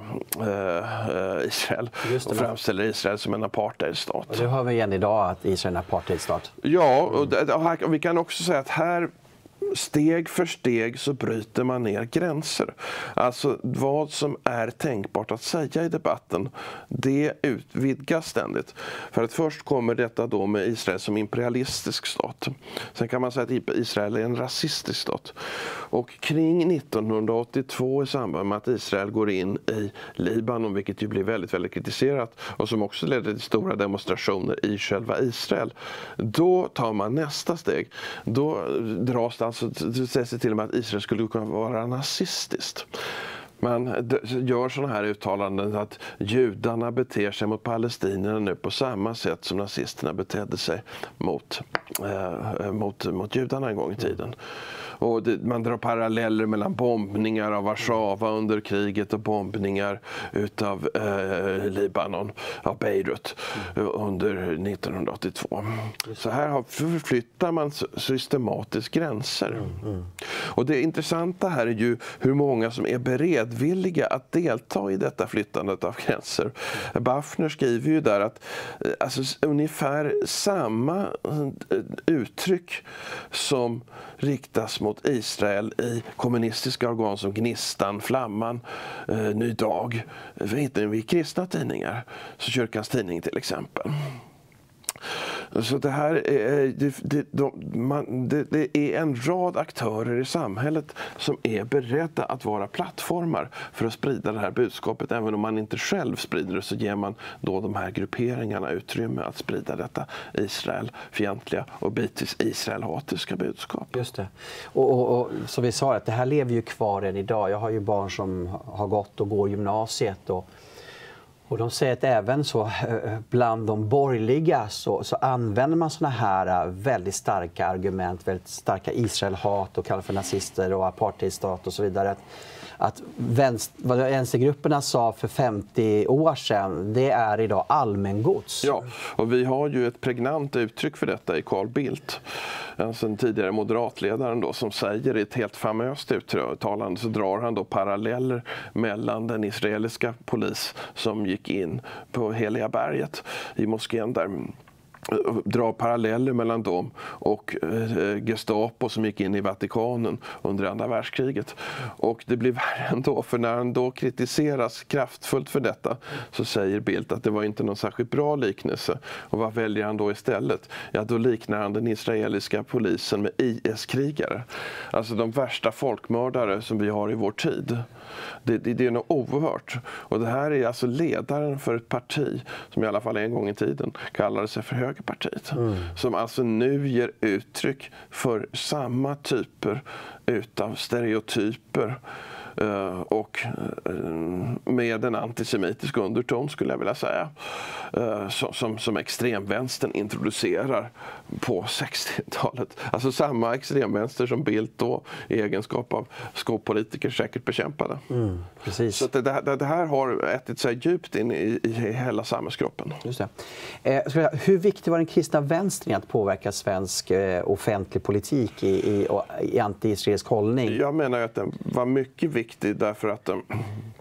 Speaker 2: eh, Israel och framställer Israel som en apartheidstat.
Speaker 1: Och det har vi igen idag att Israel är en apartheidstat.
Speaker 2: Ja, och, det, och, här, och vi kan också säga att här steg för steg så bryter man ner gränser. Alltså vad som är tänkbart att säga i debatten, det utvidgas ständigt. För att först kommer detta då med Israel som imperialistisk stat. Sen kan man säga att Israel är en rasistisk stat. Och kring nittonhundraåttiotvå i samband med att Israel går in i Libanon, vilket ju blir väldigt, väldigt kritiserat och som också ledde till stora demonstrationer i själva Israel, då tar man nästa steg. Då dras det alltså det sägs till och med att Israel skulle kunna vara nazistiskt. Man gör sådana här uttalanden att judarna beter sig mot palestinierna nu på samma sätt som nazisterna betedde sig mot, eh, mot, mot judarna en gång i tiden. Och det, man drar paralleller mellan bombningar av Warszawa under kriget och bombningar utav eh, Libanon, av Beirut, mm. under nittonhundraåttiotvå. Så här har, förflyttar man systematiskt gränser. Mm. Mm. Och det intressanta här är ju hur många som är beredvilliga att delta i detta flyttandet av gränser. Mm. Baffner skriver ju där att alltså, ungefär samma uttryck som riktas mot Israel i kommunistiska organ som Gnistan, Flamman, eh, Ny Dag, hittar vi kristna tidningar, så Kyrkans Tidning till exempel. Så det här är, det, det, de, man, det, det är en rad aktörer i samhället som är beredda att vara plattformar för att sprida det här budskapet. Även om man inte själv sprider det, så ger man då de här grupperingarna utrymme att sprida detta Israel-fientliga och bitvis Israel-hatiska budskap.
Speaker 1: Just det. Och, och, och som vi sa, att det här lever ju kvar än idag. Jag har ju barn som har gått och går gymnasiet, och Och de säger att även så bland de borgerliga så, så använder man såna här väldigt starka argument, väldigt starka Israel-hat och kallar för nazister och apartheidstat och så vidare. Att, att vänster, vad vänstergrupperna sa för femtio år sedan, det är idag allmängods.
Speaker 2: Ja, och vi har ju ett pregnant uttryck för detta i Carl Bildt, alltså den tidigare moderatledaren då, som säger i ett helt famöst uttalande, så drar han då paralleller mellan den israeliska polis som gick in på Heliga berget i moskén där, dra paralleller mellan dem och eh, Gestapo som gick in i Vatikanen under andra världskriget. Och det blir värre ändå, för när han då kritiseras kraftfullt för detta, så säger Bildt att det var inte någon särskilt bra liknelse. Och vad väljer han då istället? Ja, då liknar han den israeliska polisen med I S-krigare. Alltså de värsta folkmördare som vi har i vår tid. Det, det, det är något oerhört. Och det här är alltså ledaren för ett parti som i alla fall en gång i tiden kallade sig för Högerpartiet. Mm. Som alltså nu ger uttryck för samma typer utav stereotyper uh, och uh, med en antisemitisk underton, skulle jag vilja säga, uh, som, som, som extremvänstern introducerar på sextiotalet. Alltså samma extremvänster som Bildt då i egenskap av skolpolitiker säkert bekämpade. Mm, precis. Så det, det, det här har ätit sig djupt in i, i hela samhällskroppen. Just
Speaker 1: det. Eh, hur viktig var den kristna vänstern att påverka svensk eh, offentlig politik i, i, i anti-israelisk hållning?
Speaker 2: Jag menar att den var mycket viktig därför att den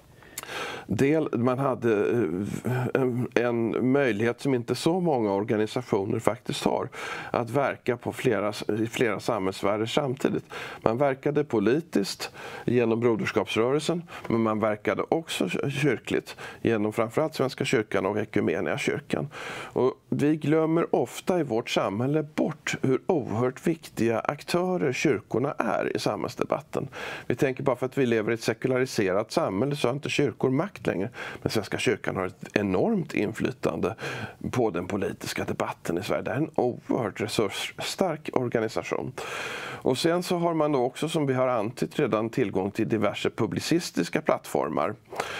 Speaker 2: Del, man hade en, en möjlighet som inte så många organisationer faktiskt har, att verka på flera, i flera samhällssfärer samtidigt. Man verkade politiskt genom Broderskapsrörelsen, men man verkade också kyrkligt genom framförallt Svenska kyrkan och Ekumeniakyrkan. Och vi glömmer ofta i vårt samhälle bort hur oerhört viktiga aktörer kyrkorna är i samhällsdebatten. Vi tänker bara för att vi lever i ett sekulariserat samhälle så har inte kyrkor makt längre. Men Svenska kyrkan har ett enormt inflytande på den politiska debatten i Sverige. Det är en oerhört resursstark organisation. Och sen så har man då också, som vi har antytt redan, tillgång till diverse publicistiska plattformar.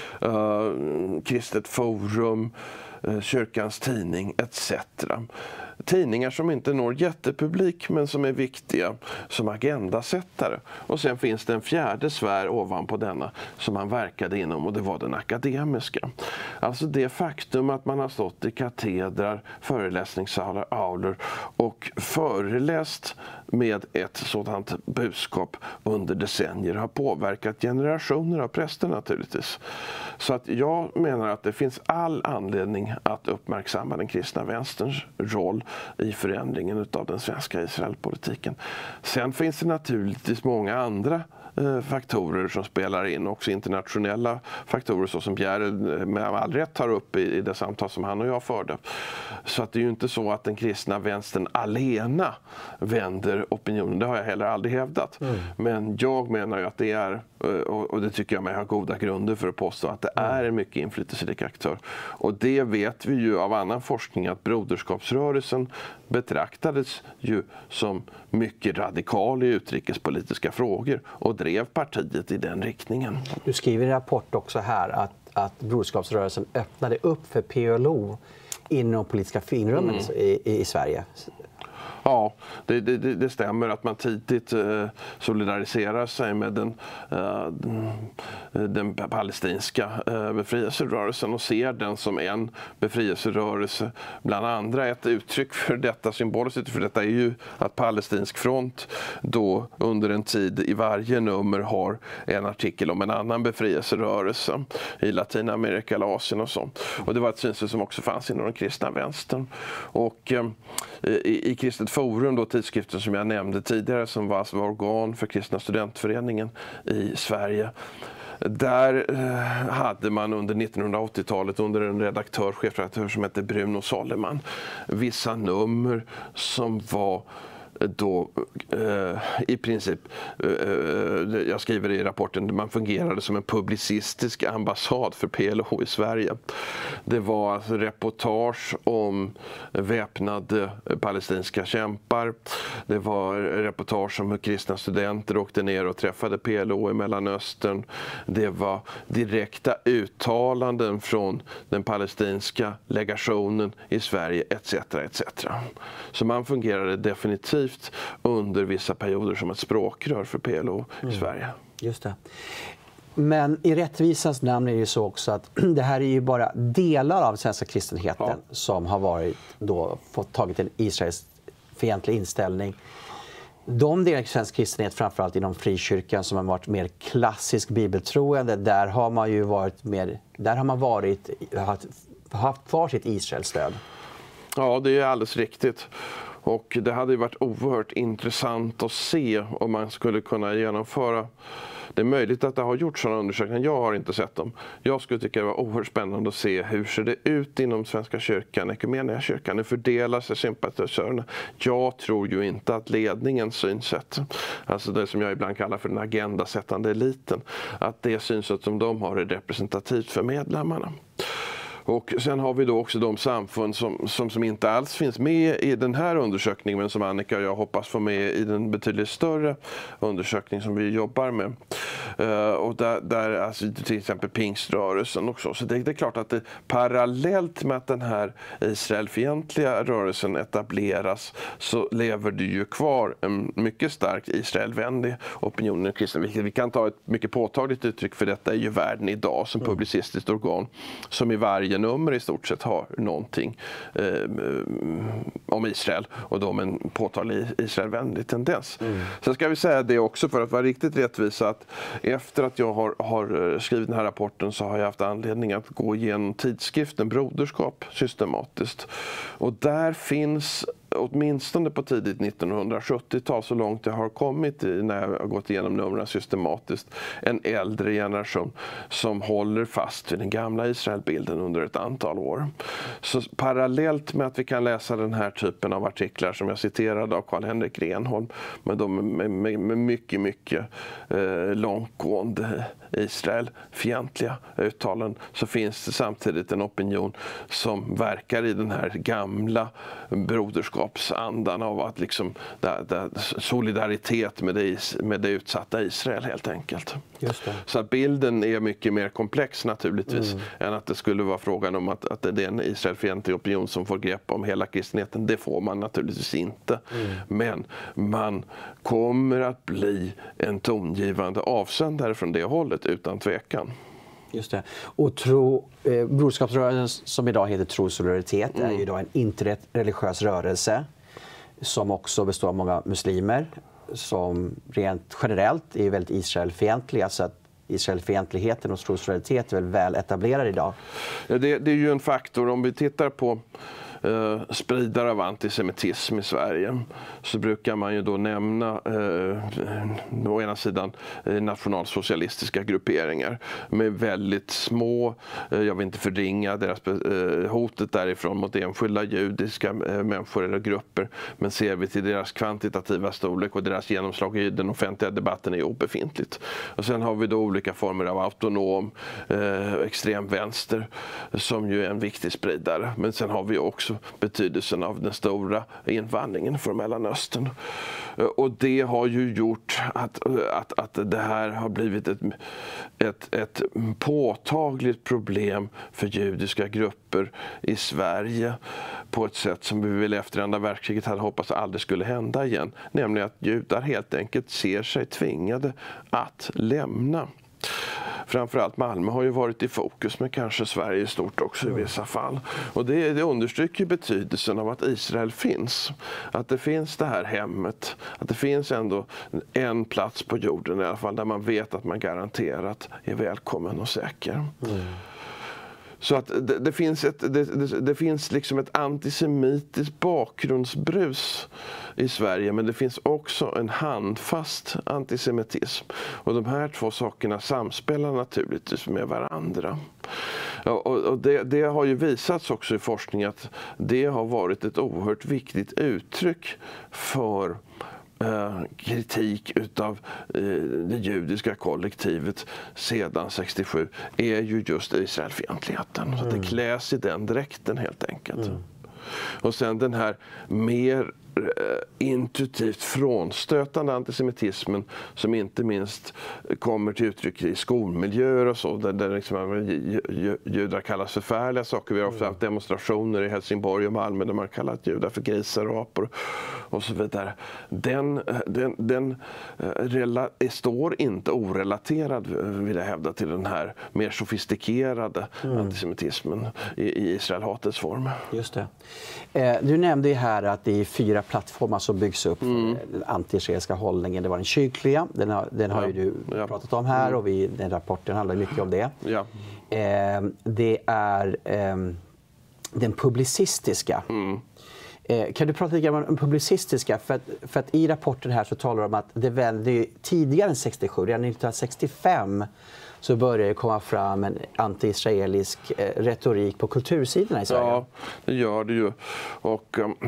Speaker 2: Uh, Kristet forum, uh, Kyrkans tidning et cetera. Tidningar som inte når jättepublik men som är viktiga som agendasättare. Och sen finns det en fjärde sfär ovanpå denna som man verkade inom, och det var den akademiska. Alltså det faktum att man har stått i katedrar, föreläsningssalar, aulor och föreläst med ett sådant budskap under decennier har påverkat generationer av präster naturligtvis. Så att jag menar att det finns all anledning att uppmärksamma den kristna vänsterns roll i förändringen av den svenska Israelpolitiken. Sen finns det naturligtvis många andra eh, faktorer som spelar in, också internationella faktorer så som Pierre med all rätt tar upp i, i det samtal som han och jag förde. Så att det är ju inte så att den kristna vänstern alena vänder opinionen, det har jag heller aldrig hävdat. Mm. Men jag menar ju att det är, och det tycker jag mig har goda grunder för att påstå, att det är en mycket inflytelserik aktör. Och det vet vi ju av annan forskning, att Broderskapsrörelsen betraktades ju som mycket radikal i utrikespolitiska frågor och drev partiet i den riktningen.
Speaker 1: Du skriver i en rapport också här att, att Broderskapsrörelsen öppnade upp för P L O inom politiska finrummen mm. i, i Sverige.
Speaker 2: Ja, det, det, det stämmer att man tidigt eh, solidariserar sig med den, eh, den palestinska eh, befrielserörelsen och ser den som en befrielserörelse bland andra. Ett uttryck för detta, symboliskt för detta, är ju att Palestinsk front då under en tid i varje nummer har en artikel om en annan befrielserörelse i Latinamerika eller Asien och så. Och det var ett synsätt som också fanns inom den kristna vänstern. Och eh, i, i Kristet Forum, då, tidskriften som jag nämnde tidigare, som var, alltså var organ för Kristna studentföreningen i Sverige, där eh, hade man under nittonhundraåttiotalet under en redaktör, chefredaktör som hette Bruno Solleman, vissa nummer som var då eh, i princip, eh, jag skriver i rapporten, man fungerade som en publicistisk ambassad för P L O i Sverige. Det var alltså reportage om väpnade palestinska kämpar. Det var reportage om hur kristna studenter åkte ner och träffade P L O i Mellanöstern. Det var direkta uttalanden från den palestinska legationen i Sverige, et cetera et cetera. Så man fungerade definitivt under vissa perioder som ett språkrör för P L O i mm. Sverige.
Speaker 1: Just det. Men i rättvisans namn är det ju så också att det här är ju bara delar av svenska kristenheten, ja, som har varit då fått tagit en Israels fientlig inställning. De delar av svensk kristenhet, framförallt inom frikyrkan, som har varit mer klassisk bibeltroende, där har man ju varit mer, där har man varit haft, haft kvar sitt Israelstöd.
Speaker 2: Ja, det är alldeles riktigt. Och det hade ju varit oerhört intressant att se om man skulle kunna genomföra. Det är möjligt att det har gjorts sådana undersökningar, jag har inte sett dem. Jag skulle tycka det var oerhört spännande att se hur ser det ut inom Svenska kyrkan, Ekumeniska kyrkan, hur fördelar sig sympatisörerna. Jag tror ju inte att ledningens synsätt, alltså det som jag ibland kallar för den agendasättande eliten, att det synsätt som de har är representativt för medlemmarna. Och sen har vi då också de samfund som, som, som inte alls finns med i den här undersökningen, men som Annika och jag hoppas få med i den betydligt större undersökning som vi jobbar med. Uh, och där, där alltså, till exempel pingströrelsen också. Så det, det är klart att det, parallellt med att den här Israelfientliga rörelsen etableras, så lever det ju kvar en mycket stark Israelvänlig opinion i kristna. Vi, vi kan ta ett mycket påtagligt uttryck för detta i ju Världen idag som publicistiskt organ, som i varje nummer i stort sett har någonting eh, om Israel, och då med en påtaglig Israelvänlig tendens. Mm. Sen ska vi säga det också, för att vara riktigt rättvisa, att efter att jag har, har skrivit den här rapporten så har jag haft anledning att gå igenom tidskriften Broderskap systematiskt. Och där finns, åtminstone på tidigt nittonhundrasjuttiotal, så långt jag har kommit när jag har gått igenom numren systematiskt, en äldre generation som håller fast vid den gamla Israelbilden under ett antal år. Så parallellt med att vi kan läsa den här typen av artiklar som jag citerade av Carl-Henrik Renholm, med, de, med, med, med mycket, mycket eh, långtgående Israel-fientliga uttalanden, så finns det samtidigt en opinion som verkar i den här gamla broderskapsandan av att liksom där, där, solidaritet med det, med det utsatta Israel helt enkelt.
Speaker 1: Just det. Så
Speaker 2: att bilden är mycket mer komplex naturligtvis mm. än att det skulle vara frågan om att, att det är en Israelfientlig opinion som får grepp om hela kristenheten. Det får man naturligtvis inte. Mm. Men man kommer att bli en tongivande avsändare från det hållet utan tvekan.
Speaker 1: Just det. Och tro, eh, broderskapsrörelsen, som idag heter Tro och solidaritet, mm. är ju idag en interreligiös rörelse som också består av många muslimer som rent generellt är väldigt Israelfientliga, så att Israelfientligheten och tro och solidaritet är väl väl etablerad idag.
Speaker 2: Ja, det, det är ju en faktor. Om vi tittar på Uh, spridare av antisemitism i Sverige, så brukar man ju då nämna uh, å ena sidan uh, nationalsocialistiska grupperingar med väldigt små, uh, jag vill inte förringa deras uh, hotet därifrån mot enskilda judiska uh, människor eller grupper, men ser vi till deras kvantitativa storlek och deras genomslag i den offentliga debatten är obefintligt. Och sen har vi då olika former av autonom uh, extrem vänster som ju är en viktig spridare, men sen har vi också också betydelsen av den stora invandringen från Mellanöstern. Och det har ju gjort att, att, att det här har blivit ett, ett, ett påtagligt problem för judiska grupper i Sverige på ett sätt som vi väl efter andra världskriget hade hoppats aldrig skulle hända igen. Nämligen att judar helt enkelt ser sig tvingade att lämna. Framförallt Malmö har ju varit i fokus, men kanske Sverige i stort också i vissa fall. Och det, det understryker betydelsen av att Israel finns. Att det finns det här hemmet. Att det finns ändå en plats på jorden i alla fall där man vet att man garanterat är välkommen och säker. Mm. Så att det, det, finns ett, det, det, det finns liksom ett antisemitiskt bakgrundsbrus i Sverige, men det finns också en handfast antisemitism. Och de här två sakerna samspelar naturligtvis med varandra. Och, och det, det har ju visats också i forskning att det har varit ett oerhört viktigt uttryck för Eh, kritik utav eh, det judiska kollektivet sedan sextiosju är ju just Israelfientligheten. Mm. Så att det kläs i den dräkten helt enkelt. Mm. Och sen den här mer intuitivt frånstötande antisemitismen som inte minst kommer till uttryck i skolmiljöer och så, där, där liksom, judar kallas för förfärliga saker. Vi har ofta haft demonstrationer i Helsingborg och Malmö där man kallat judar för grisar och apor och så vidare. Den, den, den rela, står inte orelaterad, vill jag hävda, till den här mer sofistikerade mm. antisemitismen i, i Israelhatets form.
Speaker 1: Just det. Eh, du nämnde ju här att det är fyra plattformar som byggs upp för mm. den anti-israeliska hållningen. Det var den kyrkliga, den har, den har ja. ju du ja. pratat om här och vi, den rapporten handlar mycket om det.
Speaker 2: Ja.
Speaker 1: Eh, det är eh, den publicistiska. Mm. Eh, kan du prata lite om den publicistiska? För att, för att i rapporten här så talar de om att det vände tidigare än sextiosju, redan nittonhundrasextiofem så börjar det komma fram en anti-israelisk eh, retorik på kultursidorna i Sverige.
Speaker 2: Ja, det gör det ju. Och um,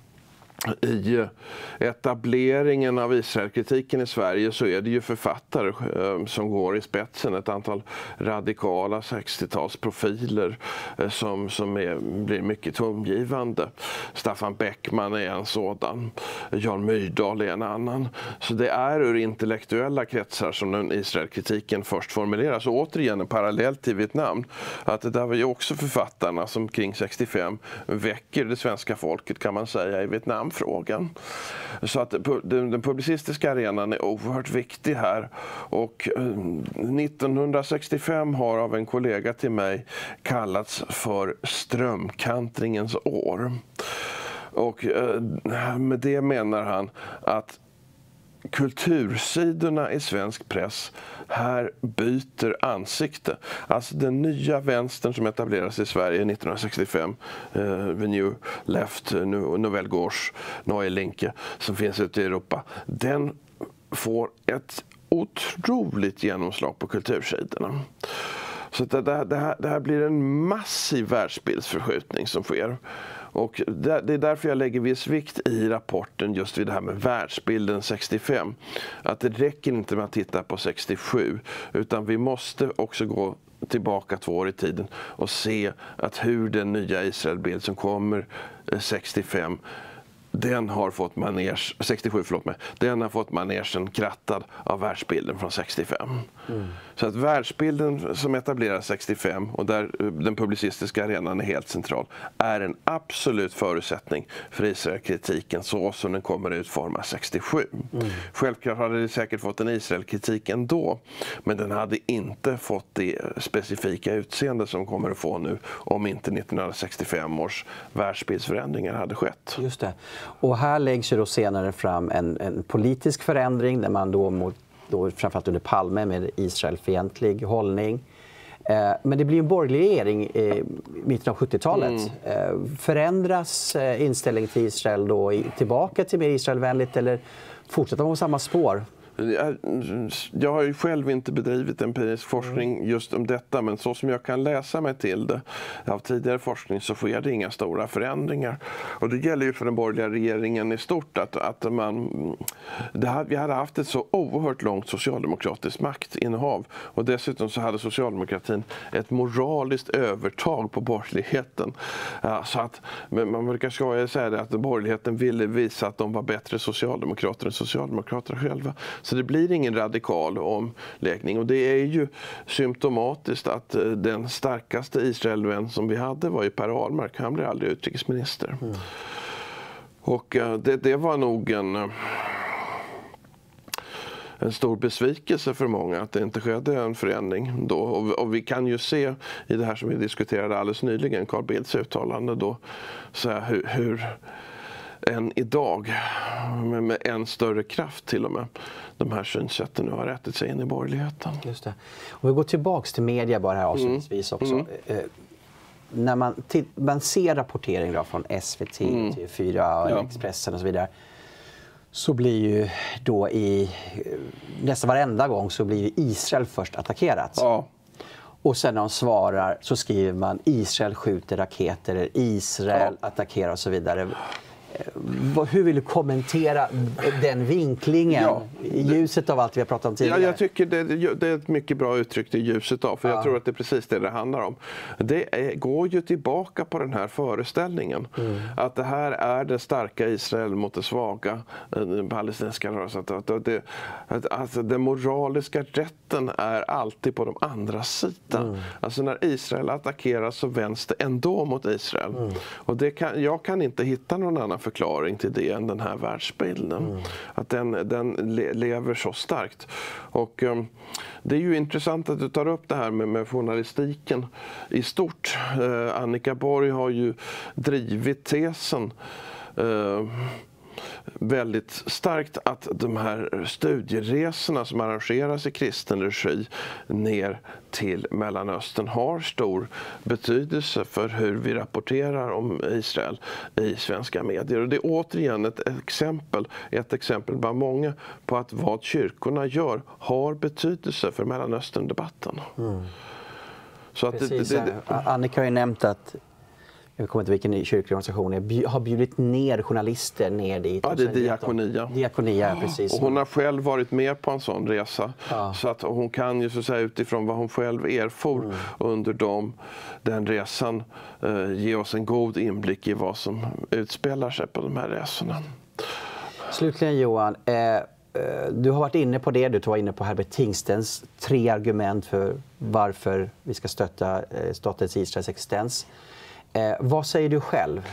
Speaker 2: i etableringen av Israelkritiken i Sverige så är det ju författare eh, som går i spetsen. Ett antal radikala sextiotalsprofiler eh, som, som är, blir mycket tongivande. Staffan Beckman är en sådan. Jan Myrdal är en annan. Så det är ur intellektuella kretsar som den Israelkritiken först formuleras. Och återigen en parallell till Vietnam. Att det där var ju också författarna som kring sextiofem väcker det svenska folket, kan man säga, i Vietnam. Frågan. Så att den publicistiska arenan är oerhört viktig här, och nittonhundrasextiofem har av en kollega till mig kallats för strömkantringens år. Och med det menar han att kultursidorna i svensk press här byter ansikte. Alltså den nya vänstern som etableras i Sverige nittonhundrasextiofem, eh, The New Left, Nouvelle Gauche, Neue Linke, som finns ute i Europa, den får ett otroligt genomslag på kultursidorna. Så det, det, det, här, det här blir en massiv världsbildsförskjutning som sker. Och det är därför jag lägger viss vikt i rapporten just vid det här med världsbilden sextiofem. Att det räcker inte med att titta på sextiosju, utan vi måste också gå tillbaka två år i tiden och se att hur den nya Israelbild som kommer sextiofem, den har fått manege, sextiosju, förlåt mig, den har fått manegen krattad av världsbilden från sextiofem. Mm. Så att världsbilden som etableras sextiofem, och där den publicistiska arenan är helt central, är en absolut förutsättning för Israelkritiken så som den kommer att utformas sextiosju. Mm. Självklart hade det säkert fått en Israelkritik ändå, men den hade inte fått det specifika utseende som kommer att få nu om inte nittonhundrasextiofem års världsbildsförändringar hade skett.
Speaker 1: Just det. Och här läggs ju då senare fram en, en politisk förändring där man då, mot, då framförallt under Palme med Israelfientlig hållning. Eh, men det blir en borgerlig regering i mitten av sjuttiotalet. Mm. Eh, förändras eh, inställningen till Israel då i, tillbaka till mer Israelvänligt, eller fortsätter man på samma spår?
Speaker 2: Jag har ju själv inte bedrivit empirisk forskning just om detta, men så som jag kan läsa mig till det av tidigare forskning så sker det inga stora förändringar. Och det gäller ju för den borgerliga regeringen i stort att, att man, det här, vi hade haft ett så oerhört långt socialdemokratiskt maktinnehav och dessutom så hade socialdemokratin ett moraliskt övertag på borgerligheten. Ja, så att, man brukar skoja säga det att borgerligheten ville visa att de var bättre socialdemokrater än socialdemokrater själva. Så det blir ingen radikal omläggning och det är ju symptomatiskt att den starkaste Israelvän som vi hade var ju Per Ahlmark, han blev aldrig utrikesminister. Mm. Och det, det var nog en, en stor besvikelse för många att det inte skedde en förändring då. Och, och vi kan ju se i det här som vi diskuterade alldeles nyligen, Carl Bildts uttalande då, så här, hur, hur än idag med, med en större kraft till och med de här synsätten nu har rättat sig in i borgerligheten.
Speaker 1: Just det. Om vi går tillbaks till media bara här avslutningsvis också. Mm. Eh, när man, till, man ser rapportering då från S V T, mm. T V fyra, ja. Expressen och så vidare, så blir ju då i nästan varenda gång så blir Israel först attackerat.
Speaker 2: Ja.
Speaker 1: Och sen när de svarar så skriver man Israel skjuter raketer, Israel ja. attackerar och så vidare. Hur vill du kommentera den vinklingen ja, i ljuset av allt vi har pratat om tidigare?
Speaker 2: Ja, jag tycker det, det är ett mycket bra uttryck i ljuset av, för ja. jag tror att det är precis det det handlar om. Det är, går ju tillbaka på den här föreställningen mm. att det här är det starka Israel mot det svaga den palestinska rörelsen. Att, det, att, att den moraliska rätten är alltid på de andra sidan. Mm. Alltså när Israel attackerar så vänds det ändå mot Israel. Mm. Och det kan, jag kan inte hitta någon annan förklaring till det än den här världsbilden. Mm. Att den, den le, lever så starkt. Och um, det är ju intressant att du tar upp det här med, med journalistiken i stort. Uh, Annika Borg har ju drivit tesen uh, väldigt starkt att de här studieresorna som arrangeras i kristen regi ner till Mellanöstern har stor betydelse för hur vi rapporterar om Israel i svenska medier. Och det är återigen ett exempel, ett exempel bland många på att vad kyrkorna gör har betydelse för Mellanöstern-debatten. Mm.
Speaker 1: Så att Precis, det, det, det... Annika har ju nämnt att jag kommer inte vilken kyrklig organisation är, har bjudit ner journalister ner dit.
Speaker 2: Ja, det är Diakonia.
Speaker 1: Diakonia, ja, precis.
Speaker 2: Och hon har själv varit med på en sån resa. Ja. Så att hon kan ju så att säga utifrån vad hon själv erfor mm. under dem, den resan eh, ge oss en god inblick i vad som utspelar sig på de här resorna.
Speaker 1: Slutligen Johan, eh, du har varit inne på det, du var inne på Herbert Tingstens tre argument för varför vi ska stötta eh, staten Israels existens. Eh, vad säger du själv?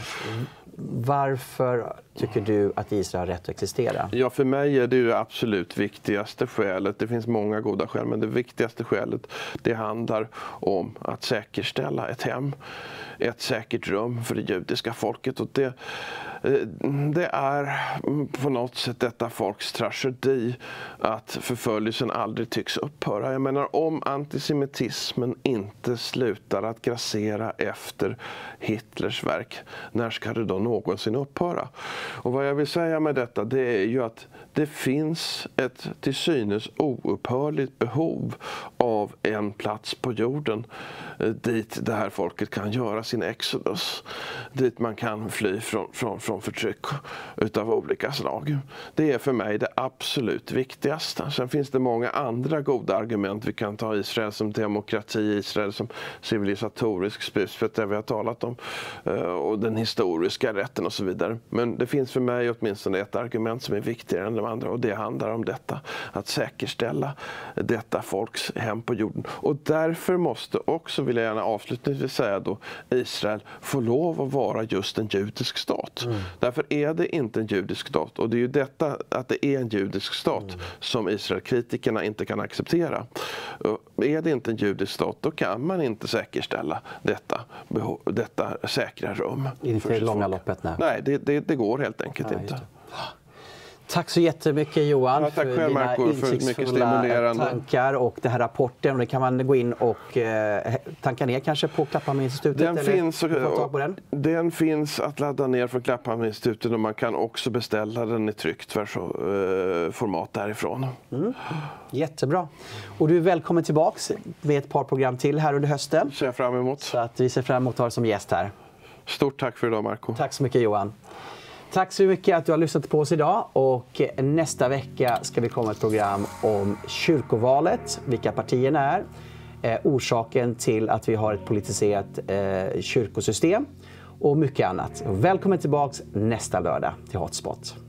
Speaker 1: Varför tycker du att Israel har rätt att existera?
Speaker 2: Ja, för mig är det ju det absolut viktigaste skälet. Det finns många goda skäl, men det viktigaste skälet det handlar om att säkerställa ett hem, ett säkert rum för det judiska folket. Och det, det är på något sätt detta folks tragedi att förföljelsen aldrig tycks upphöra. Jag menar, om antisemitismen inte slutar att grassera efter Hitlers verk, när ska det då någonsin upphöra? Och vad jag vill säga med detta, det är ju att det finns ett till synes oupphörligt behov av en plats på jorden dit det här folket kan göra sin exodus. Dit man kan fly från, från, från förtryck utav olika slag. Det är för mig det absolut viktigaste. Sen finns det många andra goda argument. Vi kan ta Israel som demokrati, Israel som civilisatorisk spjutspets, det vi har talat om, och den historiska rätten och så vidare. Men det finns för mig åtminstone ett argument som är viktigare än de andra, och det handlar om detta, att säkerställa detta folks hem på jorden. Och därför måste också, vill jag gärna avslutningsvis säga då, Israel får lov att vara just en judisk stat. Mm. Därför är det inte en judisk stat, och det är ju detta att det är en judisk stat mm. som Israel-kritikerna inte kan acceptera. Är det inte en judisk stat, då kan man inte säkerställa detta, detta säkra rum.
Speaker 1: Inte i långa loppet, nej.
Speaker 2: Nej, det, det, det går helt enkelt ja, inte.
Speaker 1: Tack så jättemycket Johan
Speaker 2: ja, tack
Speaker 1: för
Speaker 2: själv,
Speaker 1: dina
Speaker 2: Marco, för mycket
Speaker 1: insiktsfulla tankar och den här rapporten. Det kan man gå in och eh, tanka ner kanske på Klapphamninstitutet?
Speaker 2: Den,
Speaker 1: eller
Speaker 2: finns, och,
Speaker 1: på den?
Speaker 2: den finns att ladda ner från Klapphamninstitutet och man kan också beställa den i tryckt vers, eh, format därifrån.
Speaker 1: Mm. Jättebra. Och du är välkommen tillbaks med ett par program till här under hösten.
Speaker 2: Ser jag fram emot.
Speaker 1: Så att vi ser fram emot att ha dig som gäst här.
Speaker 2: Stort tack för idag, Marco.
Speaker 1: Tack så mycket, Johan. Tack så mycket att du har lyssnat på oss idag, och nästa vecka ska vi komma ett program om kyrkovalet, vilka partierna är, eh, orsaken till att vi har ett politiserat eh, kyrkosystem och mycket annat. Välkommen tillbaks nästa lördag till Hotspot.